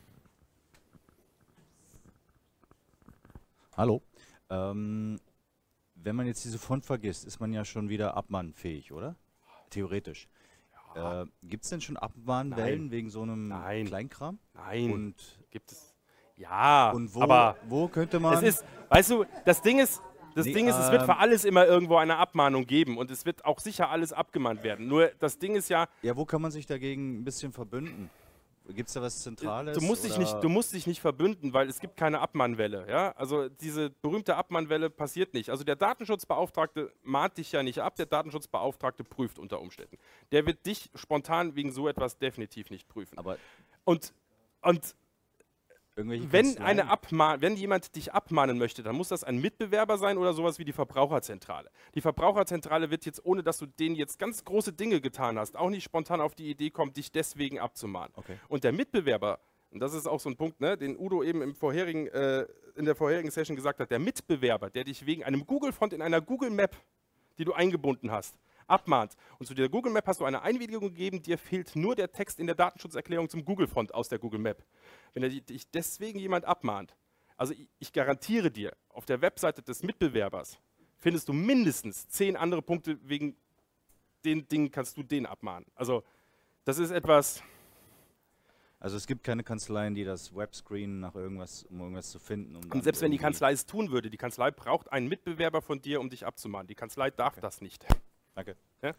Hallo. Ähm, wenn man jetzt diese Font vergisst, ist man ja schon wieder abmahnfähig, oder? Theoretisch. Äh, gibt es denn schon Abmahnwellen Nein. wegen so einem Nein. Kleinkram? Nein. Und Gibt es. Ja, Und wo, aber wo könnte man... es ist, weißt du, das Ding ist, das Nee, Ding ist, es wird für ähm, alles immer irgendwo eine Abmahnung geben und es wird auch sicher alles abgemahnt werden. Nur das Ding ist ja, ja, wo kann man sich dagegen ein bisschen verbünden? Gibt es da was Zentrales? Du musst, dich nicht, du musst dich nicht verbünden, weil es gibt keine Abmahnwelle. Ja? Also diese berühmte Abmahnwelle passiert nicht. Also der Datenschutzbeauftragte mahnt dich ja nicht ab, der Datenschutzbeauftragte prüft unter Umständen. Der wird dich spontan wegen so etwas definitiv nicht prüfen. Aber und, und irgendwelche wenn, Kanzleien- eine Abmahn, wenn jemand dich abmahnen möchte, dann muss das ein Mitbewerber sein oder sowas wie die Verbraucherzentrale. Die Verbraucherzentrale wird jetzt, ohne dass du denen jetzt ganz große Dinge getan hast, auch nicht spontan auf die Idee kommen, dich deswegen abzumahnen. Okay. Und der Mitbewerber, und das ist auch so ein Punkt, ne, den Udo eben im vorherigen, äh, in der vorherigen Session gesagt hat, der Mitbewerber, der dich wegen einem Google-Font in einer Google Map, die du eingebunden hast, abmahnt. Und zu der Google Map hast du eine Einwilligung gegeben, dir fehlt nur der Text in der Datenschutzerklärung zum Google-Font aus der Google Map. Wenn er dich deswegen jemand abmahnt, also ich, ich garantiere dir, auf der Webseite des Mitbewerbers findest du mindestens zehn andere Punkte, wegen den Dingen kannst du den abmahnen. Also das ist etwas... Also es gibt keine Kanzleien, die das Webscreen nach irgendwas, um irgendwas zu finden. Um Und dann selbst wenn die irgendwie- Kanzlei es tun würde, die Kanzlei braucht einen Mitbewerber von dir, um dich abzumahnen. Die Kanzlei darf das nicht. Danke. Ja?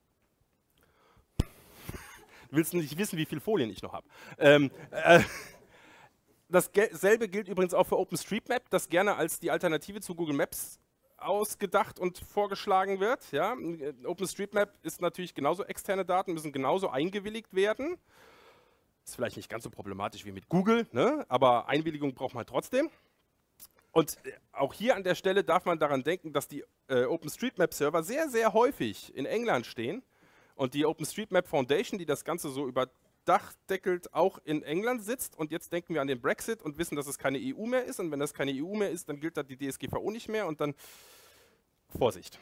Du willst nicht wissen, wie viele Folien ich noch habe. Ähm, äh, dasselbe gilt übrigens auch für OpenStreetMap, das gerne als die Alternative zu Google Maps ausgedacht und vorgeschlagen wird. Ja? OpenStreetMap ist natürlich genauso externe Daten, müssen genauso eingewilligt werden. Ist vielleicht nicht ganz so problematisch wie mit Google, ne? Aber Einwilligung braucht man trotzdem. Und auch hier an der Stelle darf man daran denken, dass die äh, OpenStreetMap-Server sehr, sehr häufig in England stehen und die OpenStreetMap Foundation, die das Ganze so überdachdeckelt, auch in England sitzt. Und jetzt denken wir an den Brexit und wissen, dass es keine E U mehr ist. Und wenn das keine E U mehr ist, dann gilt da die D S G V O nicht mehr und dann Vorsicht.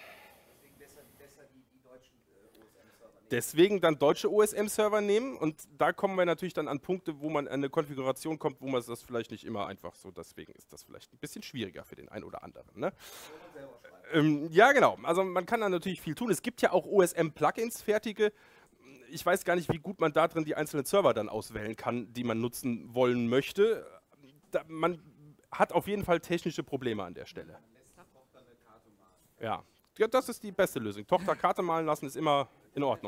Deswegen dann deutsche O S M-Server nehmen und da kommen wir natürlich dann an Punkte, wo man an eine Konfiguration kommt, wo man das vielleicht nicht immer einfach so, deswegen ist das vielleicht ein bisschen schwieriger für den einen oder anderen. Ne? Ähm, ja, genau. Also man kann da natürlich viel tun. Es gibt ja auch O S M-Plugins, fertige. Ich weiß gar nicht, wie gut man da drin die einzelnen Server dann auswählen kann, die man nutzen wollen möchte. Da, man hat auf jeden Fall technische Probleme an der Stelle. Ja. Ja, das ist die beste Lösung. Tochter Karte malen lassen ist immer in Ordnung.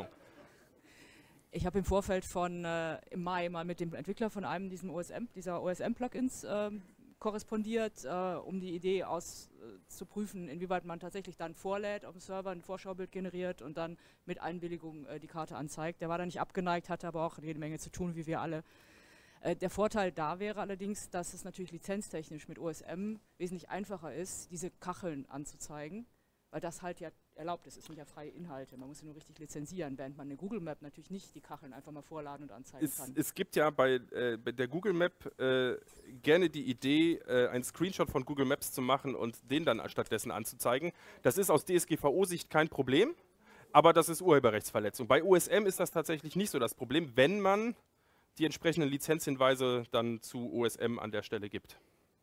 Ich habe im Vorfeld von äh, im Mai mal mit dem Entwickler von einem diesem O S M, dieser O S M-Plugins ähm, korrespondiert, äh, um die Idee auszuprüfen, äh, inwieweit man tatsächlich dann vorlädt auf dem Server, ein Vorschaubild generiert und dann mit Einwilligung äh, die Karte anzeigt. Der war da nicht abgeneigt, hatte aber auch jede Menge zu tun, wie wir alle. Äh, der Vorteil da wäre allerdings, dass es natürlich lizenztechnisch mit O S M wesentlich einfacher ist, diese Kacheln anzuzeigen, weil das halt ja erlaubt ist. Es sind ja freie Inhalte, man muss sie nur richtig lizenzieren, während man eine Google Map natürlich nicht die Kacheln einfach mal vorladen und anzeigen Es, kann. es gibt ja bei, äh, bei der Google Map äh, gerne die Idee, äh, einen Screenshot von Google Maps zu machen und den dann stattdessen anzuzeigen. Das ist aus D S G V O-Sicht kein Problem, aber das ist Urheberrechtsverletzung. Bei O S M ist das tatsächlich nicht so das Problem, wenn man die entsprechenden Lizenzhinweise dann zu O S M an der Stelle gibt.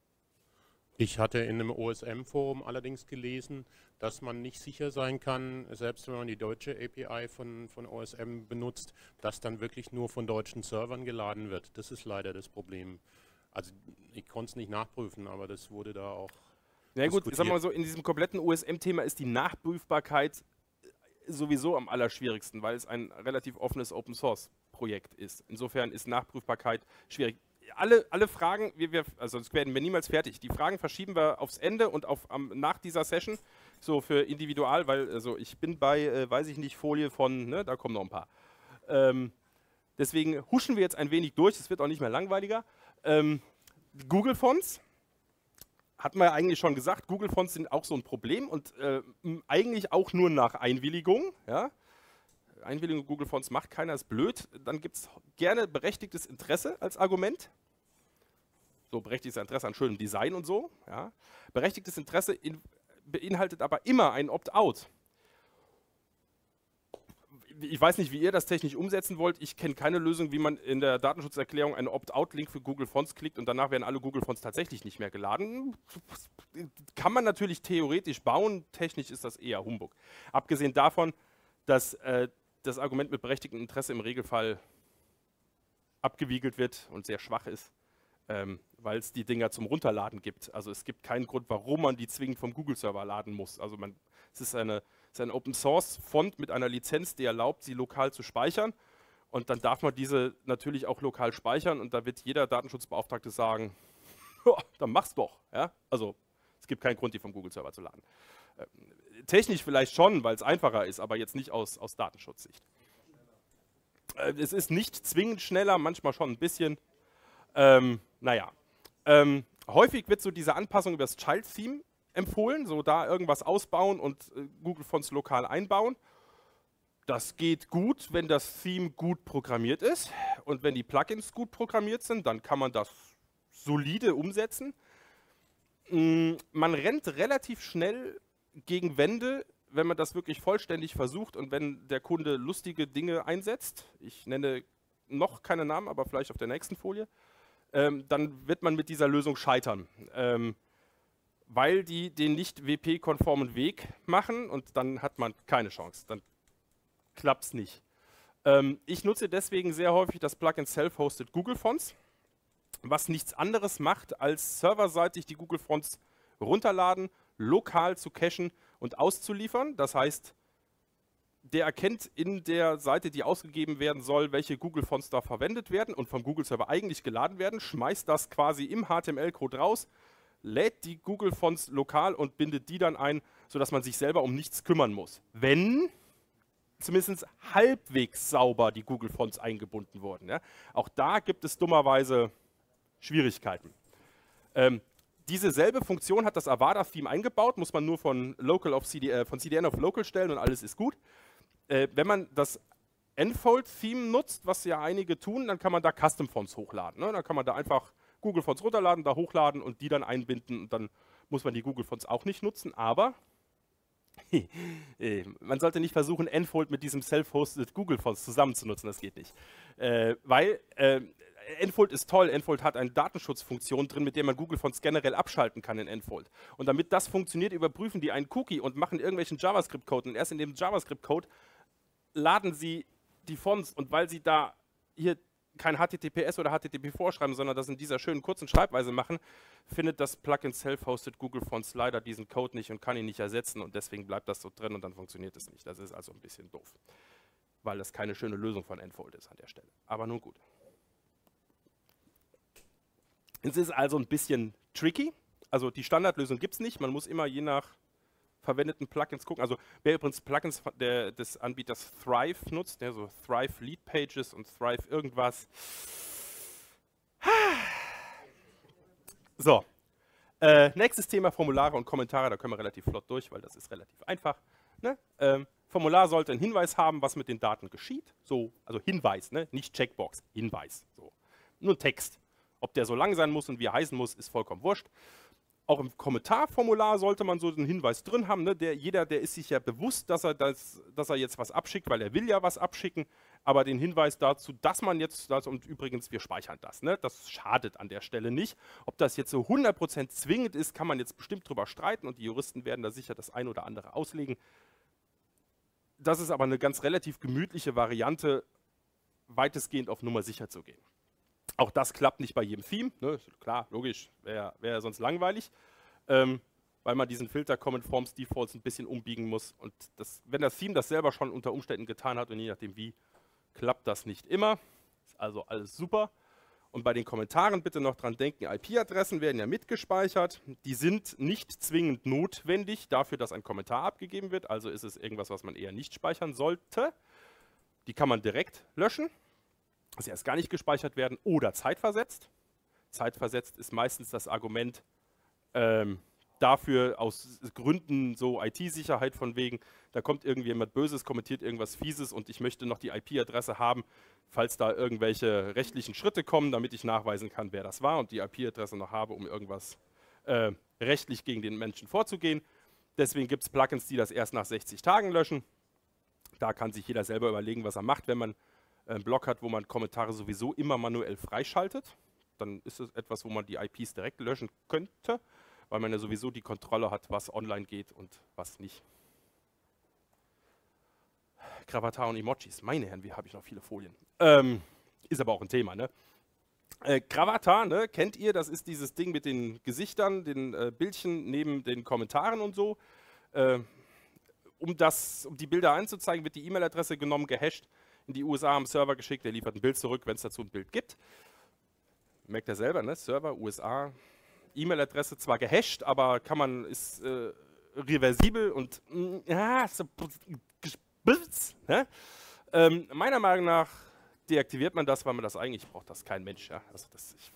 Ich hatte in einem O S M-Forum allerdings gelesen, dass man nicht sicher sein kann, selbst wenn man die deutsche A P I von, von O S M benutzt, dass dann wirklich nur von deutschen Servern geladen wird. Das ist leider das Problem. Also ich konnte es nicht nachprüfen, aber das wurde da auch Na gut, diskutiert. sagen wir mal so, in diesem kompletten O S M-Thema ist die Nachprüfbarkeit sowieso am allerschwierigsten, weil es ein relativ offenes Open-Source-Projekt ist. Insofern ist Nachprüfbarkeit schwierig. Alle, alle Fragen, wir, wir, also sonst werden wir niemals fertig. Die Fragen verschieben wir aufs Ende und auf, am, nach dieser Session, so für individual, weil also ich bin bei, äh, weiß ich nicht, Folie von, ne, da kommen noch ein paar. Ähm, deswegen huschen wir jetzt ein wenig durch, es wird auch nicht mehr langweiliger. Ähm, Google-Fonts, hatten wir ja eigentlich schon gesagt, Google-Fonts sind auch so ein Problem und äh, eigentlich auch nur nach Einwilligung, ja. Einwilligung Google Fonts macht keiner, ist blöd. Dann gibt es gerne berechtigtes Interesse als Argument. So, berechtigtes Interesse an schönem Design und so. Ja. Berechtigtes Interesse in, beinhaltet aber immer ein Opt-out. Ich weiß nicht, wie ihr das technisch umsetzen wollt. Ich kenne keine Lösung, wie man in der Datenschutzerklärung einen Opt-out-Link für Google Fonts klickt und danach werden alle Google Fonts tatsächlich nicht mehr geladen. Kann man natürlich theoretisch bauen, technisch ist das eher Humbug. Abgesehen davon, dass äh, das Argument mit berechtigtem Interesse im Regelfall abgewiegelt wird und sehr schwach ist, ähm, weil es die Dinger zum Runterladen gibt. Also es gibt keinen Grund, warum man die zwingend vom Google-Server laden muss. Also man, es ist eine, es ist ein Open-Source-Font mit einer Lizenz, die erlaubt, sie lokal zu speichern. Und dann darf man diese natürlich auch lokal speichern und da wird jeder Datenschutzbeauftragte sagen, ja, dann mach's doch. Ja? Also es gibt keinen Grund, die vom Google-Server zu laden. Äh, technisch vielleicht schon, weil es einfacher ist, aber jetzt nicht aus, aus Datenschutzsicht. Äh, es ist nicht zwingend schneller, manchmal schon ein bisschen. Ähm, naja, ähm, häufig wird so diese Anpassung über das Child-Theme empfohlen, so da irgendwas ausbauen und äh, Google Fonts lokal einbauen. Das geht gut, wenn das Theme gut programmiert ist und wenn die Plugins gut programmiert sind, dann kann man das solide umsetzen. Mm, man rennt relativ schnell gegen Wände, wenn man das wirklich vollständig versucht und wenn der Kunde lustige Dinge einsetzt. Ich nenne noch keine Namen, aber vielleicht auf der nächsten Folie. Ähm, dann wird man mit dieser Lösung scheitern, ähm, weil die den nicht W P-konformen Weg machen und dann hat man keine Chance. Dann klappt es nicht. Ähm, ich nutze deswegen sehr häufig das Plugin Self-Hosted Google Fonts, was nichts anderes macht, als serverseitig die Google Fonts runterladen, lokal zu cachen und auszuliefern. Das heißt, der erkennt in der Seite, die ausgegeben werden soll, welche Google Fonts da verwendet werden und vom Google Server eigentlich geladen werden, schmeißt das quasi im H T M L-Code raus, lädt die Google Fonts lokal und bindet die dann ein, sodass man sich selber um nichts kümmern muss. Wenn zumindest halbwegs sauber die Google Fonts eingebunden wurden. Ja. Auch da gibt es dummerweise Schwierigkeiten. Ähm, diese selbe Funktion hat das Avada-Theme eingebaut, muss man nur von, Local auf C D, äh, von C D N auf Local stellen und alles ist gut. Äh, wenn man das Enfold-Theme nutzt, was ja einige tun, dann kann man da Custom-Fonts hochladen. Ne? Dann kann man da einfach Google Fonts runterladen, da hochladen und die dann einbinden und dann muss man die Google Fonts auch nicht nutzen, aber man sollte nicht versuchen, Enfold mit diesem Self-Hosted Google Fonts zusammen zu nutzen, das geht nicht. Äh, weil äh, Enfold ist toll, Enfold hat eine Datenschutzfunktion drin, mit der man Google Fonts generell abschalten kann in Enfold. Und damit das funktioniert, überprüfen die einen Cookie und machen irgendwelchen JavaScript-Code und erst in dem JavaScript-Code laden sie die Fonts und weil sie da hier kein H T T P S oder H T T P vorschreiben, sondern das in dieser schönen kurzen Schreibweise machen, findet das Plugin Self-Hosted Google Fonts leider diesen Code nicht und kann ihn nicht ersetzen und deswegen bleibt das so drin und dann funktioniert es nicht. Das ist also ein bisschen doof, weil das keine schöne Lösung von Enfold ist an der Stelle. Aber nun gut. Es ist also ein bisschen tricky. Also die Standardlösung gibt es nicht. Man muss immer je nach verwendeten Plugins gucken. Also wer übrigens Plugins der, des Anbieters Thrive nutzt, der so Thrive Lead Pages und Thrive irgendwas. So, äh, nächstes Thema Formulare und Kommentare. Da können wir relativ flott durch, weil das ist relativ einfach. Ne? Ähm, Formular sollte einen Hinweis haben, was mit den Daten geschieht. So, also Hinweis, ne? Nicht Checkbox, Hinweis. So. Nur Text. Ob der so lang sein muss und wie er heißen muss, ist vollkommen wurscht. Auch im Kommentarformular sollte man so einen Hinweis drin haben. Ne? Der, jeder, der ist sich ja bewusst, dass er, das, dass er jetzt was abschickt, weil er will ja was abschicken. Aber den Hinweis dazu, dass man jetzt, das, und übrigens, wir speichern das. Ne? Das schadet an der Stelle nicht. Ob das jetzt so hundert Prozent zwingend ist, kann man jetzt bestimmt drüber streiten. Und die Juristen werden da sicher das ein oder andere auslegen. Das ist aber eine ganz relativ gemütliche Variante, weitestgehend auf Nummer sicher zu gehen. Auch das klappt nicht bei jedem Theme, ne? Klar, logisch, wäre wär ja sonst langweilig, ähm, weil man diesen Filter Common Forms Defaults ein bisschen umbiegen muss. Und das, wenn das Theme das selber schon unter Umständen getan hat und je nachdem wie, klappt das nicht immer. Ist also alles super. Und bei den Kommentaren bitte noch dran denken, I P-Adressen werden ja mitgespeichert. Die sind nicht zwingend notwendig dafür, dass ein Kommentar abgegeben wird. Also ist es irgendwas, was man eher nicht speichern sollte. Die kann man direkt löschen. Sie erst gar nicht gespeichert werden oder zeitversetzt. Zeitversetzt ist meistens das Argument ähm, dafür aus Gründen so I T-Sicherheit von wegen, da kommt irgendjemand Böses, kommentiert irgendwas Fieses und ich möchte noch die I P-Adresse haben, falls da irgendwelche rechtlichen Schritte kommen, damit ich nachweisen kann, wer das war und die I P-Adresse noch habe, um irgendwas äh, rechtlich gegen den Menschen vorzugehen. Deswegen gibt es Plugins, die das erst nach sechzig Tagen löschen. Da kann sich jeder selber überlegen, was er macht, wenn man einen Blog hat, wo man Kommentare sowieso immer manuell freischaltet. Dann ist es etwas, wo man die I Ps direkt löschen könnte, weil man ja sowieso die Kontrolle hat, was online geht und was nicht. Gravatar und Emojis, meine Herren, wie habe ich noch viele Folien. Ähm, ist aber auch ein Thema, ne? Äh, Gravatar, ne, kennt ihr, das ist dieses Ding mit den Gesichtern, den äh, Bildchen neben den Kommentaren und so. Äh, um, das, um die Bilder anzuzeigen, wird die E-Mail-Adresse genommen, gehasht. in die U S A am Server geschickt, der liefert ein Bild zurück, wenn es dazu ein Bild gibt. Merkt er selber, ne? Server, U S A, E-Mail-Adresse zwar gehasht, aber kann man, ist äh, reversibel und mm, ja, so, ne? ähm, meiner Meinung nach deaktiviert man das, weil man das eigentlich braucht, das kein Mensch. Ja? Also das, ich,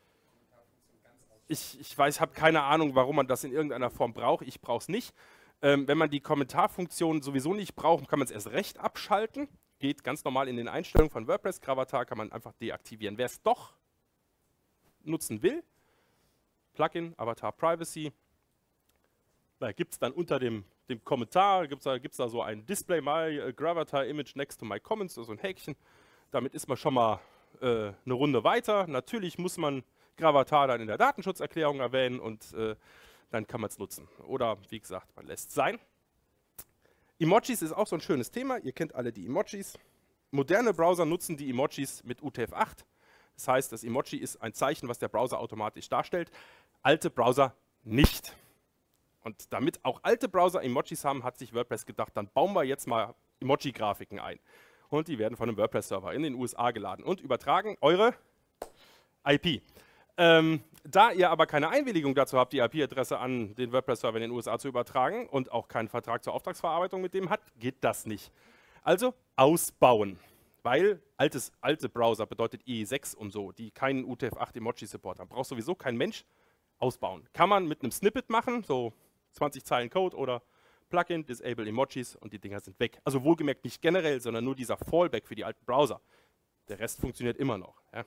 ich, ich weiß, habe keine Ahnung, warum man das in irgendeiner Form braucht. Ich brauche es nicht. Ähm, wenn man die Kommentarfunktion sowieso nicht braucht, kann man es erst recht abschalten. Geht ganz normal in den Einstellungen von WordPress. Gravatar kann man einfach deaktivieren. Wer es doch nutzen will, Plugin, Avatar Privacy, da gibt es dann unter dem, dem Kommentar, gibt es da, gibt's da so ein Display My uh, Gravatar Image next to my comments, so ein Häkchen. Damit ist man schon mal äh, eine Runde weiter. Natürlich muss man Gravatar dann in der Datenschutzerklärung erwähnen und äh, dann kann man es nutzen. Oder wie gesagt, man lässt es sein. Emojis ist auch so ein schönes Thema. Ihr kennt alle die Emojis. Moderne Browser nutzen die Emojis mit U T F acht. Das heißt, das Emoji ist ein Zeichen, was der Browser automatisch darstellt. Alte Browser nicht. Und damit auch alte Browser Emojis haben, hat sich WordPress gedacht, dann bauen wir jetzt mal Emoji-Grafiken ein. Und die werden von einem WordPress-Server in den U S A geladen und übertragen eure I P. Ähm, da ihr aber keine Einwilligung dazu habt, die I P-Adresse an den WordPress-Server in den U S A zu übertragen und auch keinen Vertrag zur Auftragsverarbeitung mit dem hat, geht das nicht. Also ausbauen. Weil altes, alte Browser bedeutet I E sechs und so, die keinen U T F acht Emoji-Support haben. Braucht sowieso kein Mensch. Ausbauen. Kann man mit einem Snippet machen, so zwanzig Zeilen Code oder Plugin, Disable Emojis und die Dinger sind weg. Also wohlgemerkt nicht generell, sondern nur dieser Fallback für die alten Browser. Der Rest funktioniert immer noch. Ja.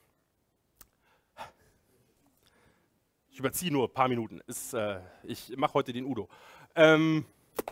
Ich überziehe nur ein paar Minuten. Ist, äh, ich mache heute den Udo. Ähm,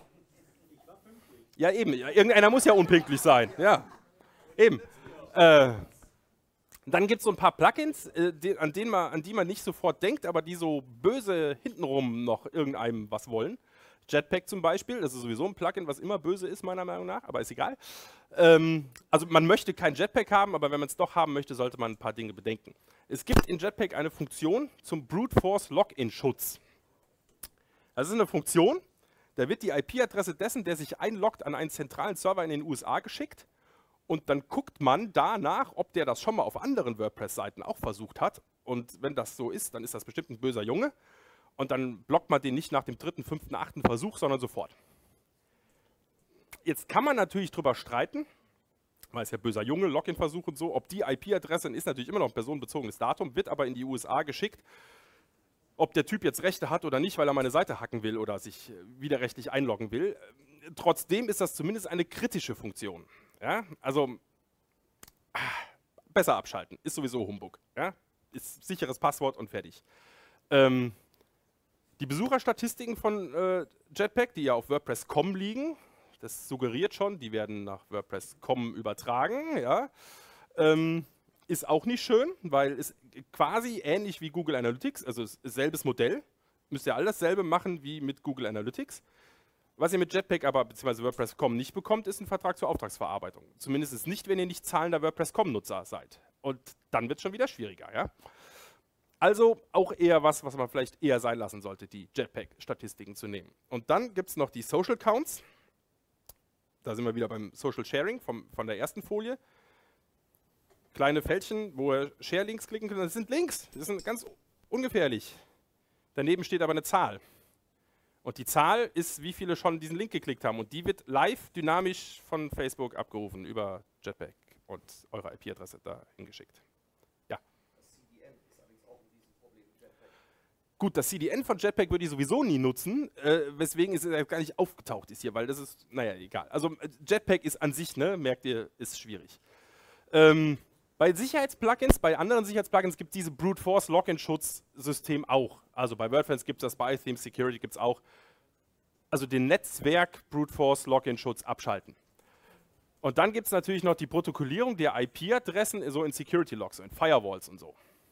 ja eben, irgendeiner muss ja unpünktlich sein. Ja. Eben. Äh, dann gibt es so ein paar Plugins, äh, die, an, denen man, an die man nicht sofort denkt, aber die so böse hintenrum noch irgendeinem was wollen. Jetpack zum Beispiel, das ist sowieso ein Plugin, was immer böse ist, meiner Meinung nach, aber ist egal. Ähm, also man möchte kein Jetpack haben, aber wenn man es doch haben möchte, sollte man ein paar Dinge bedenken. Es gibt in Jetpack eine Funktion zum Brute Force Login-Schutz. Das ist eine Funktion, da wird die I P-Adresse dessen, der sich einloggt, an einen zentralen Server in den U S A geschickt. Und dann guckt man danach, ob der das schon mal auf anderen WordPress-Seiten auch versucht hat. Und wenn das so ist, dann ist das bestimmt ein böser Junge. Und dann blockt man den nicht nach dem dritten, fünften, achten Versuch, sondern sofort. Jetzt kann man natürlich drüber streiten, weil es ja böser Junge, Login-Versuch und so, ob die I P-Adresse ist natürlich immer noch ein personenbezogenes Datum, wird aber in die U S A geschickt. Ob der Typ jetzt Rechte hat oder nicht, weil er meine Seite hacken will oder sich widerrechtlich einloggen will. Trotzdem ist das zumindest eine kritische Funktion. Ja, also ah, besser abschalten, ist sowieso Humbug. Ja? Ist sicheres Passwort und fertig. Ähm, die Besucherstatistiken von äh, Jetpack, die ja auf WordPress Punkt com liegen, das suggeriert schon, die werden nach WordPress Punkt com übertragen. Ja? Ähm, ist auch nicht schön, weil es quasi ähnlich wie Google Analytics, also selbes Modell, müsst ihr all dasselbe machen wie mit Google Analytics. Was ihr mit Jetpack aber bzw. WordPress Punkt com nicht bekommt, ist ein Vertrag zur Auftragsverarbeitung. Zumindest nicht, wenn ihr nicht zahlender WordPress Punkt com-Nutzer seid. Und dann wird es schon wieder schwieriger. Ja? Also auch eher was, was man vielleicht eher sein lassen sollte, die Jetpack-Statistiken zu nehmen. Und dann gibt es noch die Social Counts. Da sind wir wieder beim Social Sharing vom, von der ersten Folie. Kleine Fältchen, wo ihr Share-Links klicken könnt. Das sind Links, das sind ganz ungefährlich. Daneben steht aber eine Zahl. Und die Zahl ist, wie viele schon diesen Link geklickt haben. Und die wird live dynamisch von Facebook abgerufen über Jetpack und eure I P-Adresse da hingeschickt. Ja. Das C D N ist allerdings auch ein Riesenproblem mit Jetpack. Gut, das C D N von Jetpack würde ich sowieso nie nutzen, äh, weswegen es gar nicht aufgetaucht ist hier, weil das ist, naja, egal. Also Jetpack ist an sich, ne, merkt ihr, ist schwierig. Ähm, Bei Sicherheitsplugins, bei anderen Sicherheitsplugins gibt es diese Brute Force Login-Schutzsystem auch. Also bei WordFence gibt es das, bei iThemes Security gibt es auch. Also den Netzwerk Brute Force Login-Schutz abschalten. Und dann gibt es natürlich noch die Protokollierung der I P-Adressen so in Security-Logs, in Firewalls und so.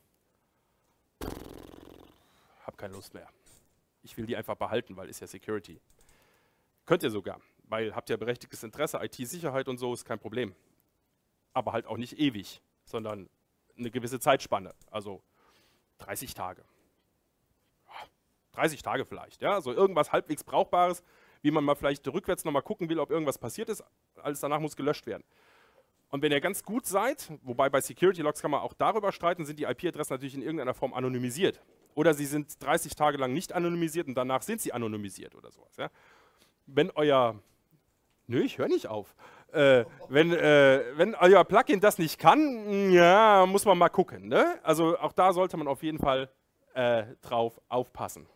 Hab keine Lust mehr. Ich will die einfach behalten, weil ist ja Security. Könnt ihr sogar, weil habt ihr berechtigtes Interesse, I T-Sicherheit und so ist kein Problem. Aber halt auch nicht ewig, sondern eine gewisse Zeitspanne, also dreißig Tage. dreißig Tage vielleicht, ja, so irgendwas halbwegs Brauchbares, wie man mal vielleicht rückwärts nochmal gucken will, ob irgendwas passiert ist, alles danach muss gelöscht werden. Und wenn ihr ganz gut seid, wobei bei Security Logs kann man auch darüber streiten, sind die I P-Adressen natürlich in irgendeiner Form anonymisiert. Oder sie sind dreißig Tage lang nicht anonymisiert und danach sind sie anonymisiert oder sowas. Ja? Wenn euer... Nö, ich höre nicht auf. Äh, wenn, äh, wenn euer Plugin das nicht kann, ja, muss man mal gucken. Ne? Also auch da sollte man auf jeden Fall äh, drauf aufpassen.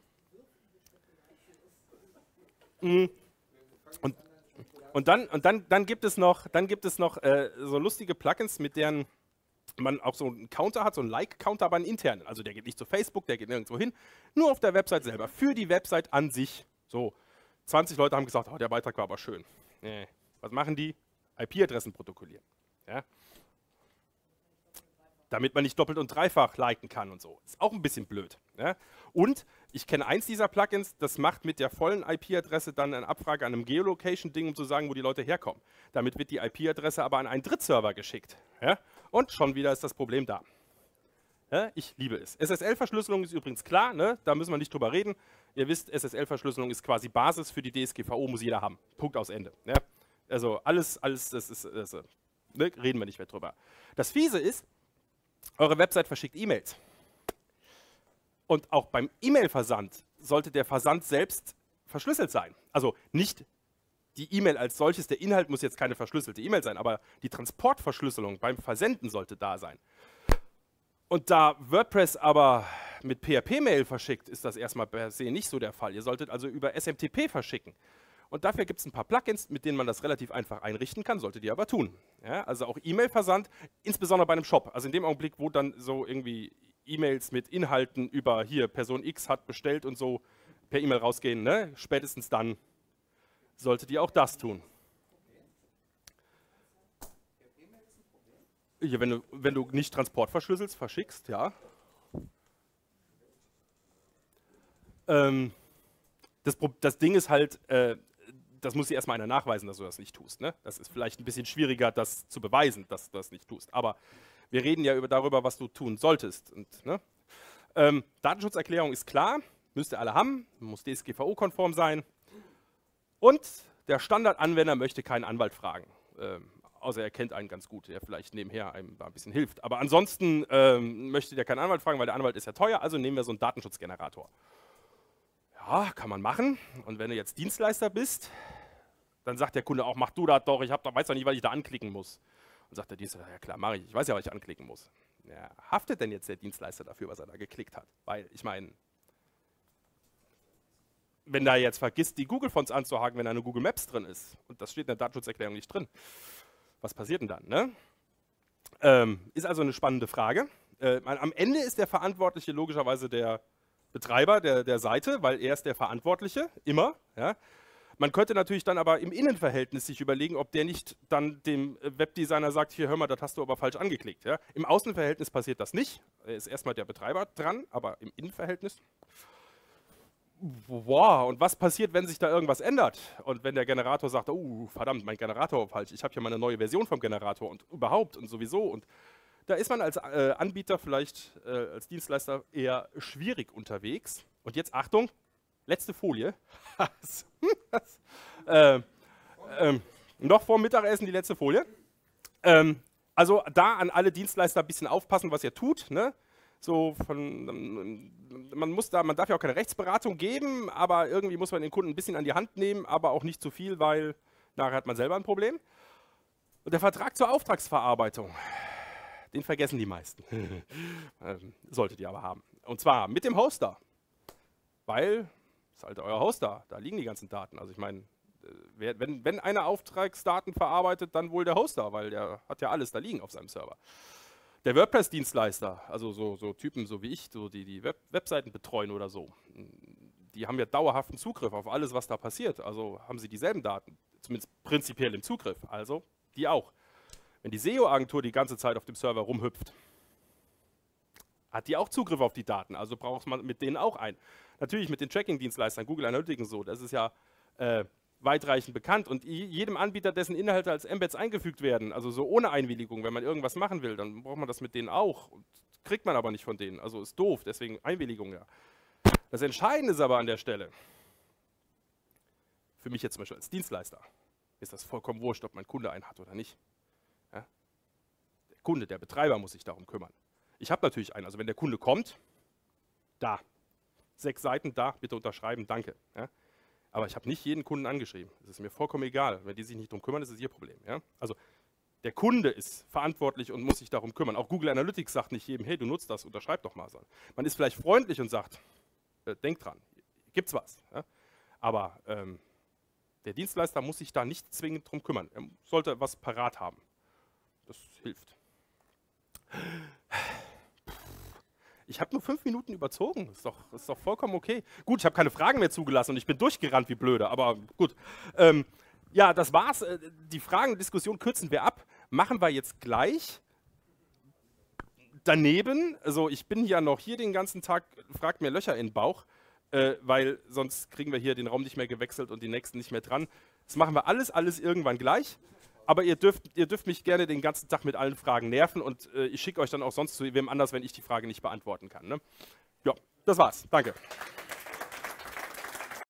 Mhm. Und, und, dann, und dann, dann gibt es noch, dann gibt es noch äh, so lustige Plugins, mit deren man auch so einen Counter hat, so einen Like-Counter, aber einen internen. Also der geht nicht zu Facebook, der geht nirgendwo hin, nur auf der Website selber, für die Website an sich. So, zwanzig Leute haben gesagt, oh, der Beitrag war aber schön. Nee. Was machen die? I P-Adressen protokollieren. Ja? Damit man nicht doppelt und dreifach liken kann und so. Ist auch ein bisschen blöd. Ja? Und ich kenne eins dieser Plugins, das macht mit der vollen I P-Adresse dann eine Abfrage an einem Geolocation-Ding, um zu sagen, wo die Leute herkommen. Damit wird die I P-Adresse aber an einen Drittserver geschickt. Ja? Und schon wieder ist das Problem da. Ja? Ich liebe es. S S L-Verschlüsselung ist übrigens klar, ne? Da müssen wir nicht drüber reden. Ihr wisst, S S L-Verschlüsselung ist quasi Basis für die D S G V O, muss jeder haben. Punkt aus Ende. Ja? Also alles, alles, das ist, das, ne? Reden wir nicht mehr drüber. Das Fiese ist, eure Website verschickt E-Mails. Und auch beim E-Mail-Versand sollte der Versand selbst verschlüsselt sein. Also nicht die E-Mail als solches, der Inhalt muss jetzt keine verschlüsselte E-Mail sein, aber die Transportverschlüsselung beim Versenden sollte da sein. Und da WordPress aber mit P H P-Mail verschickt, ist das erstmal per se nicht so der Fall. Ihr solltet also über S M T P verschicken. Und dafür gibt es ein paar Plugins, mit denen man das relativ einfach einrichten kann, solltet ihr aber tun. Ja, also auch E-Mail-Versand, insbesondere bei einem Shop. Also in dem Augenblick, wo dann so irgendwie E-Mails mit Inhalten über hier, Person X hat bestellt und so per E-Mail rausgehen, ne? Spätestens dann solltet ihr auch das tun. Ja, wenn, du, wenn du nicht transportverschlüsselst, verschickst, ja. Ähm, das, das Ding ist halt, äh, das muss dir erstmal einer nachweisen, dass du das nicht tust. Ne? Das ist vielleicht ein bisschen schwieriger, das zu beweisen, dass du das nicht tust. Aber wir reden ja über, darüber, was du tun solltest. Und, ne? ähm, Datenschutzerklärung ist klar, müsst ihr alle haben, muss D S G V O-konform sein. Und der Standardanwender möchte keinen Anwalt fragen. Ähm, außer er kennt einen ganz gut, der vielleicht nebenher einem da ein bisschen hilft. Aber ansonsten ähm, möchte der keinen Anwalt fragen, weil der Anwalt ist ja teuer, also nehmen wir so einen Datenschutzgenerator. Ja, kann man machen. Und wenn du jetzt Dienstleister bist, dann sagt der Kunde auch, mach du das doch, ich hab doch, weiß doch nicht, was ich da anklicken muss. Und sagt der Dienstleister, ja klar, mache ich, ich weiß ja, was ich anklicken muss. Ja, haftet denn jetzt der Dienstleister dafür, was er da geklickt hat? Weil, ich meine, wenn da jetzt vergisst, die Google-Fonts anzuhaken, wenn da eine Google Maps drin ist, und das steht in der Datenschutzerklärung nicht drin, was passiert denn dann? Ne? Ähm, ist also eine spannende Frage. Äh, am Ende ist der Verantwortliche logischerweise der Betreiber der, der Seite, weil er ist der Verantwortliche, immer. Ja. Man könnte natürlich dann aber im Innenverhältnis sich überlegen, ob der nicht dann dem Webdesigner sagt, hier hör mal, das hast du aber falsch angeklickt. Ja. Im Außenverhältnis passiert das nicht, er ist erstmal der Betreiber dran, aber im Innenverhältnis, wow, und was passiert, wenn sich da irgendwas ändert? Und wenn der Generator sagt, oh verdammt, mein Generator war falsch, ich habe hier mal eine neue Version vom Generator und überhaupt und sowieso und da ist man als äh, Anbieter vielleicht, äh, als Dienstleister eher schwierig unterwegs. Und jetzt Achtung, letzte Folie. äh, ähm, noch vor dem Mittagessen die letzte Folie. Ähm, also da an alle Dienstleister ein bisschen aufpassen, was ihr tut. Ne? So von, man, muss da, man darf ja auch keine Rechtsberatung geben, aber irgendwie muss man den Kunden ein bisschen an die Hand nehmen, aber auch nicht zu viel, weil nachher hat man selber ein Problem. Und der Vertrag zur Auftragsverarbeitung. Den vergessen die meisten. ähm, solltet ihr aber haben. Und zwar mit dem Hoster. Weil, das ist halt euer Hoster, da liegen die ganzen Daten. Also ich meine, wenn, wenn einer Auftragsdaten verarbeitet, dann wohl der Hoster, weil der hat ja alles da liegen auf seinem Server. Der WordPress-Dienstleister, also so, so Typen so wie ich, so die die Web Webseiten betreuen oder so, die haben ja dauerhaften Zugriff auf alles, was da passiert. Also haben sie dieselben Daten, zumindest prinzipiell im Zugriff. Also die auch. Wenn die S E O-Agentur die ganze Zeit auf dem Server rumhüpft, hat die auch Zugriff auf die Daten, also braucht man mit denen auch ein. Natürlich mit den Tracking-Dienstleistern, Google Analytics so, das ist ja äh, weitreichend bekannt und jedem Anbieter, dessen Inhalte als Embeds eingefügt werden, also so ohne Einwilligung, wenn man irgendwas machen will, dann braucht man das mit denen auch, und kriegt man aber nicht von denen, also ist doof, deswegen Einwilligung ja. Das Entscheidende ist aber an der Stelle, für mich jetzt zum Beispiel als Dienstleister, ist das vollkommen wurscht, ob mein Kunde einen hat oder nicht. Ja? Kunde, der Betreiber muss sich darum kümmern. Ich habe natürlich einen, also wenn der Kunde kommt, da, sechs Seiten, da, bitte unterschreiben, danke. Ja? Aber ich habe nicht jeden Kunden angeschrieben. Das ist mir vollkommen egal. Wenn die sich nicht darum kümmern, ist es ihr Problem. Ja? Also der Kunde ist verantwortlich und muss sich darum kümmern. Auch Google Analytics sagt nicht jedem, hey, du nutzt das, unterschreib doch mal. Man ist vielleicht freundlich und sagt, äh, denk dran, gibt's was. Ja? Aber ähm, der Dienstleister muss sich da nicht zwingend darum kümmern. Er sollte was parat haben. Das hilft. Ich habe nur fünf Minuten überzogen. Ist doch, ist doch vollkommen okay. Gut, ich habe keine Fragen mehr zugelassen und ich bin durchgerannt wie blöde, aber gut. Ähm, ja, das war's. Die Fragendiskussion kürzen wir ab. Machen wir jetzt gleich. Daneben, also ich bin ja noch hier den ganzen Tag, fragt mir Löcher in den Bauch, äh, weil sonst kriegen wir hier den Raum nicht mehr gewechselt und die nächsten nicht mehr dran. Das machen wir alles, alles irgendwann gleich. Aber ihr dürft, ihr dürft mich gerne den ganzen Tag mit allen Fragen nerven und äh, ich schicke euch dann auch sonst zu wem anders, wenn ich die Frage nicht beantworten kann. Ne? Ja, das war's. Danke.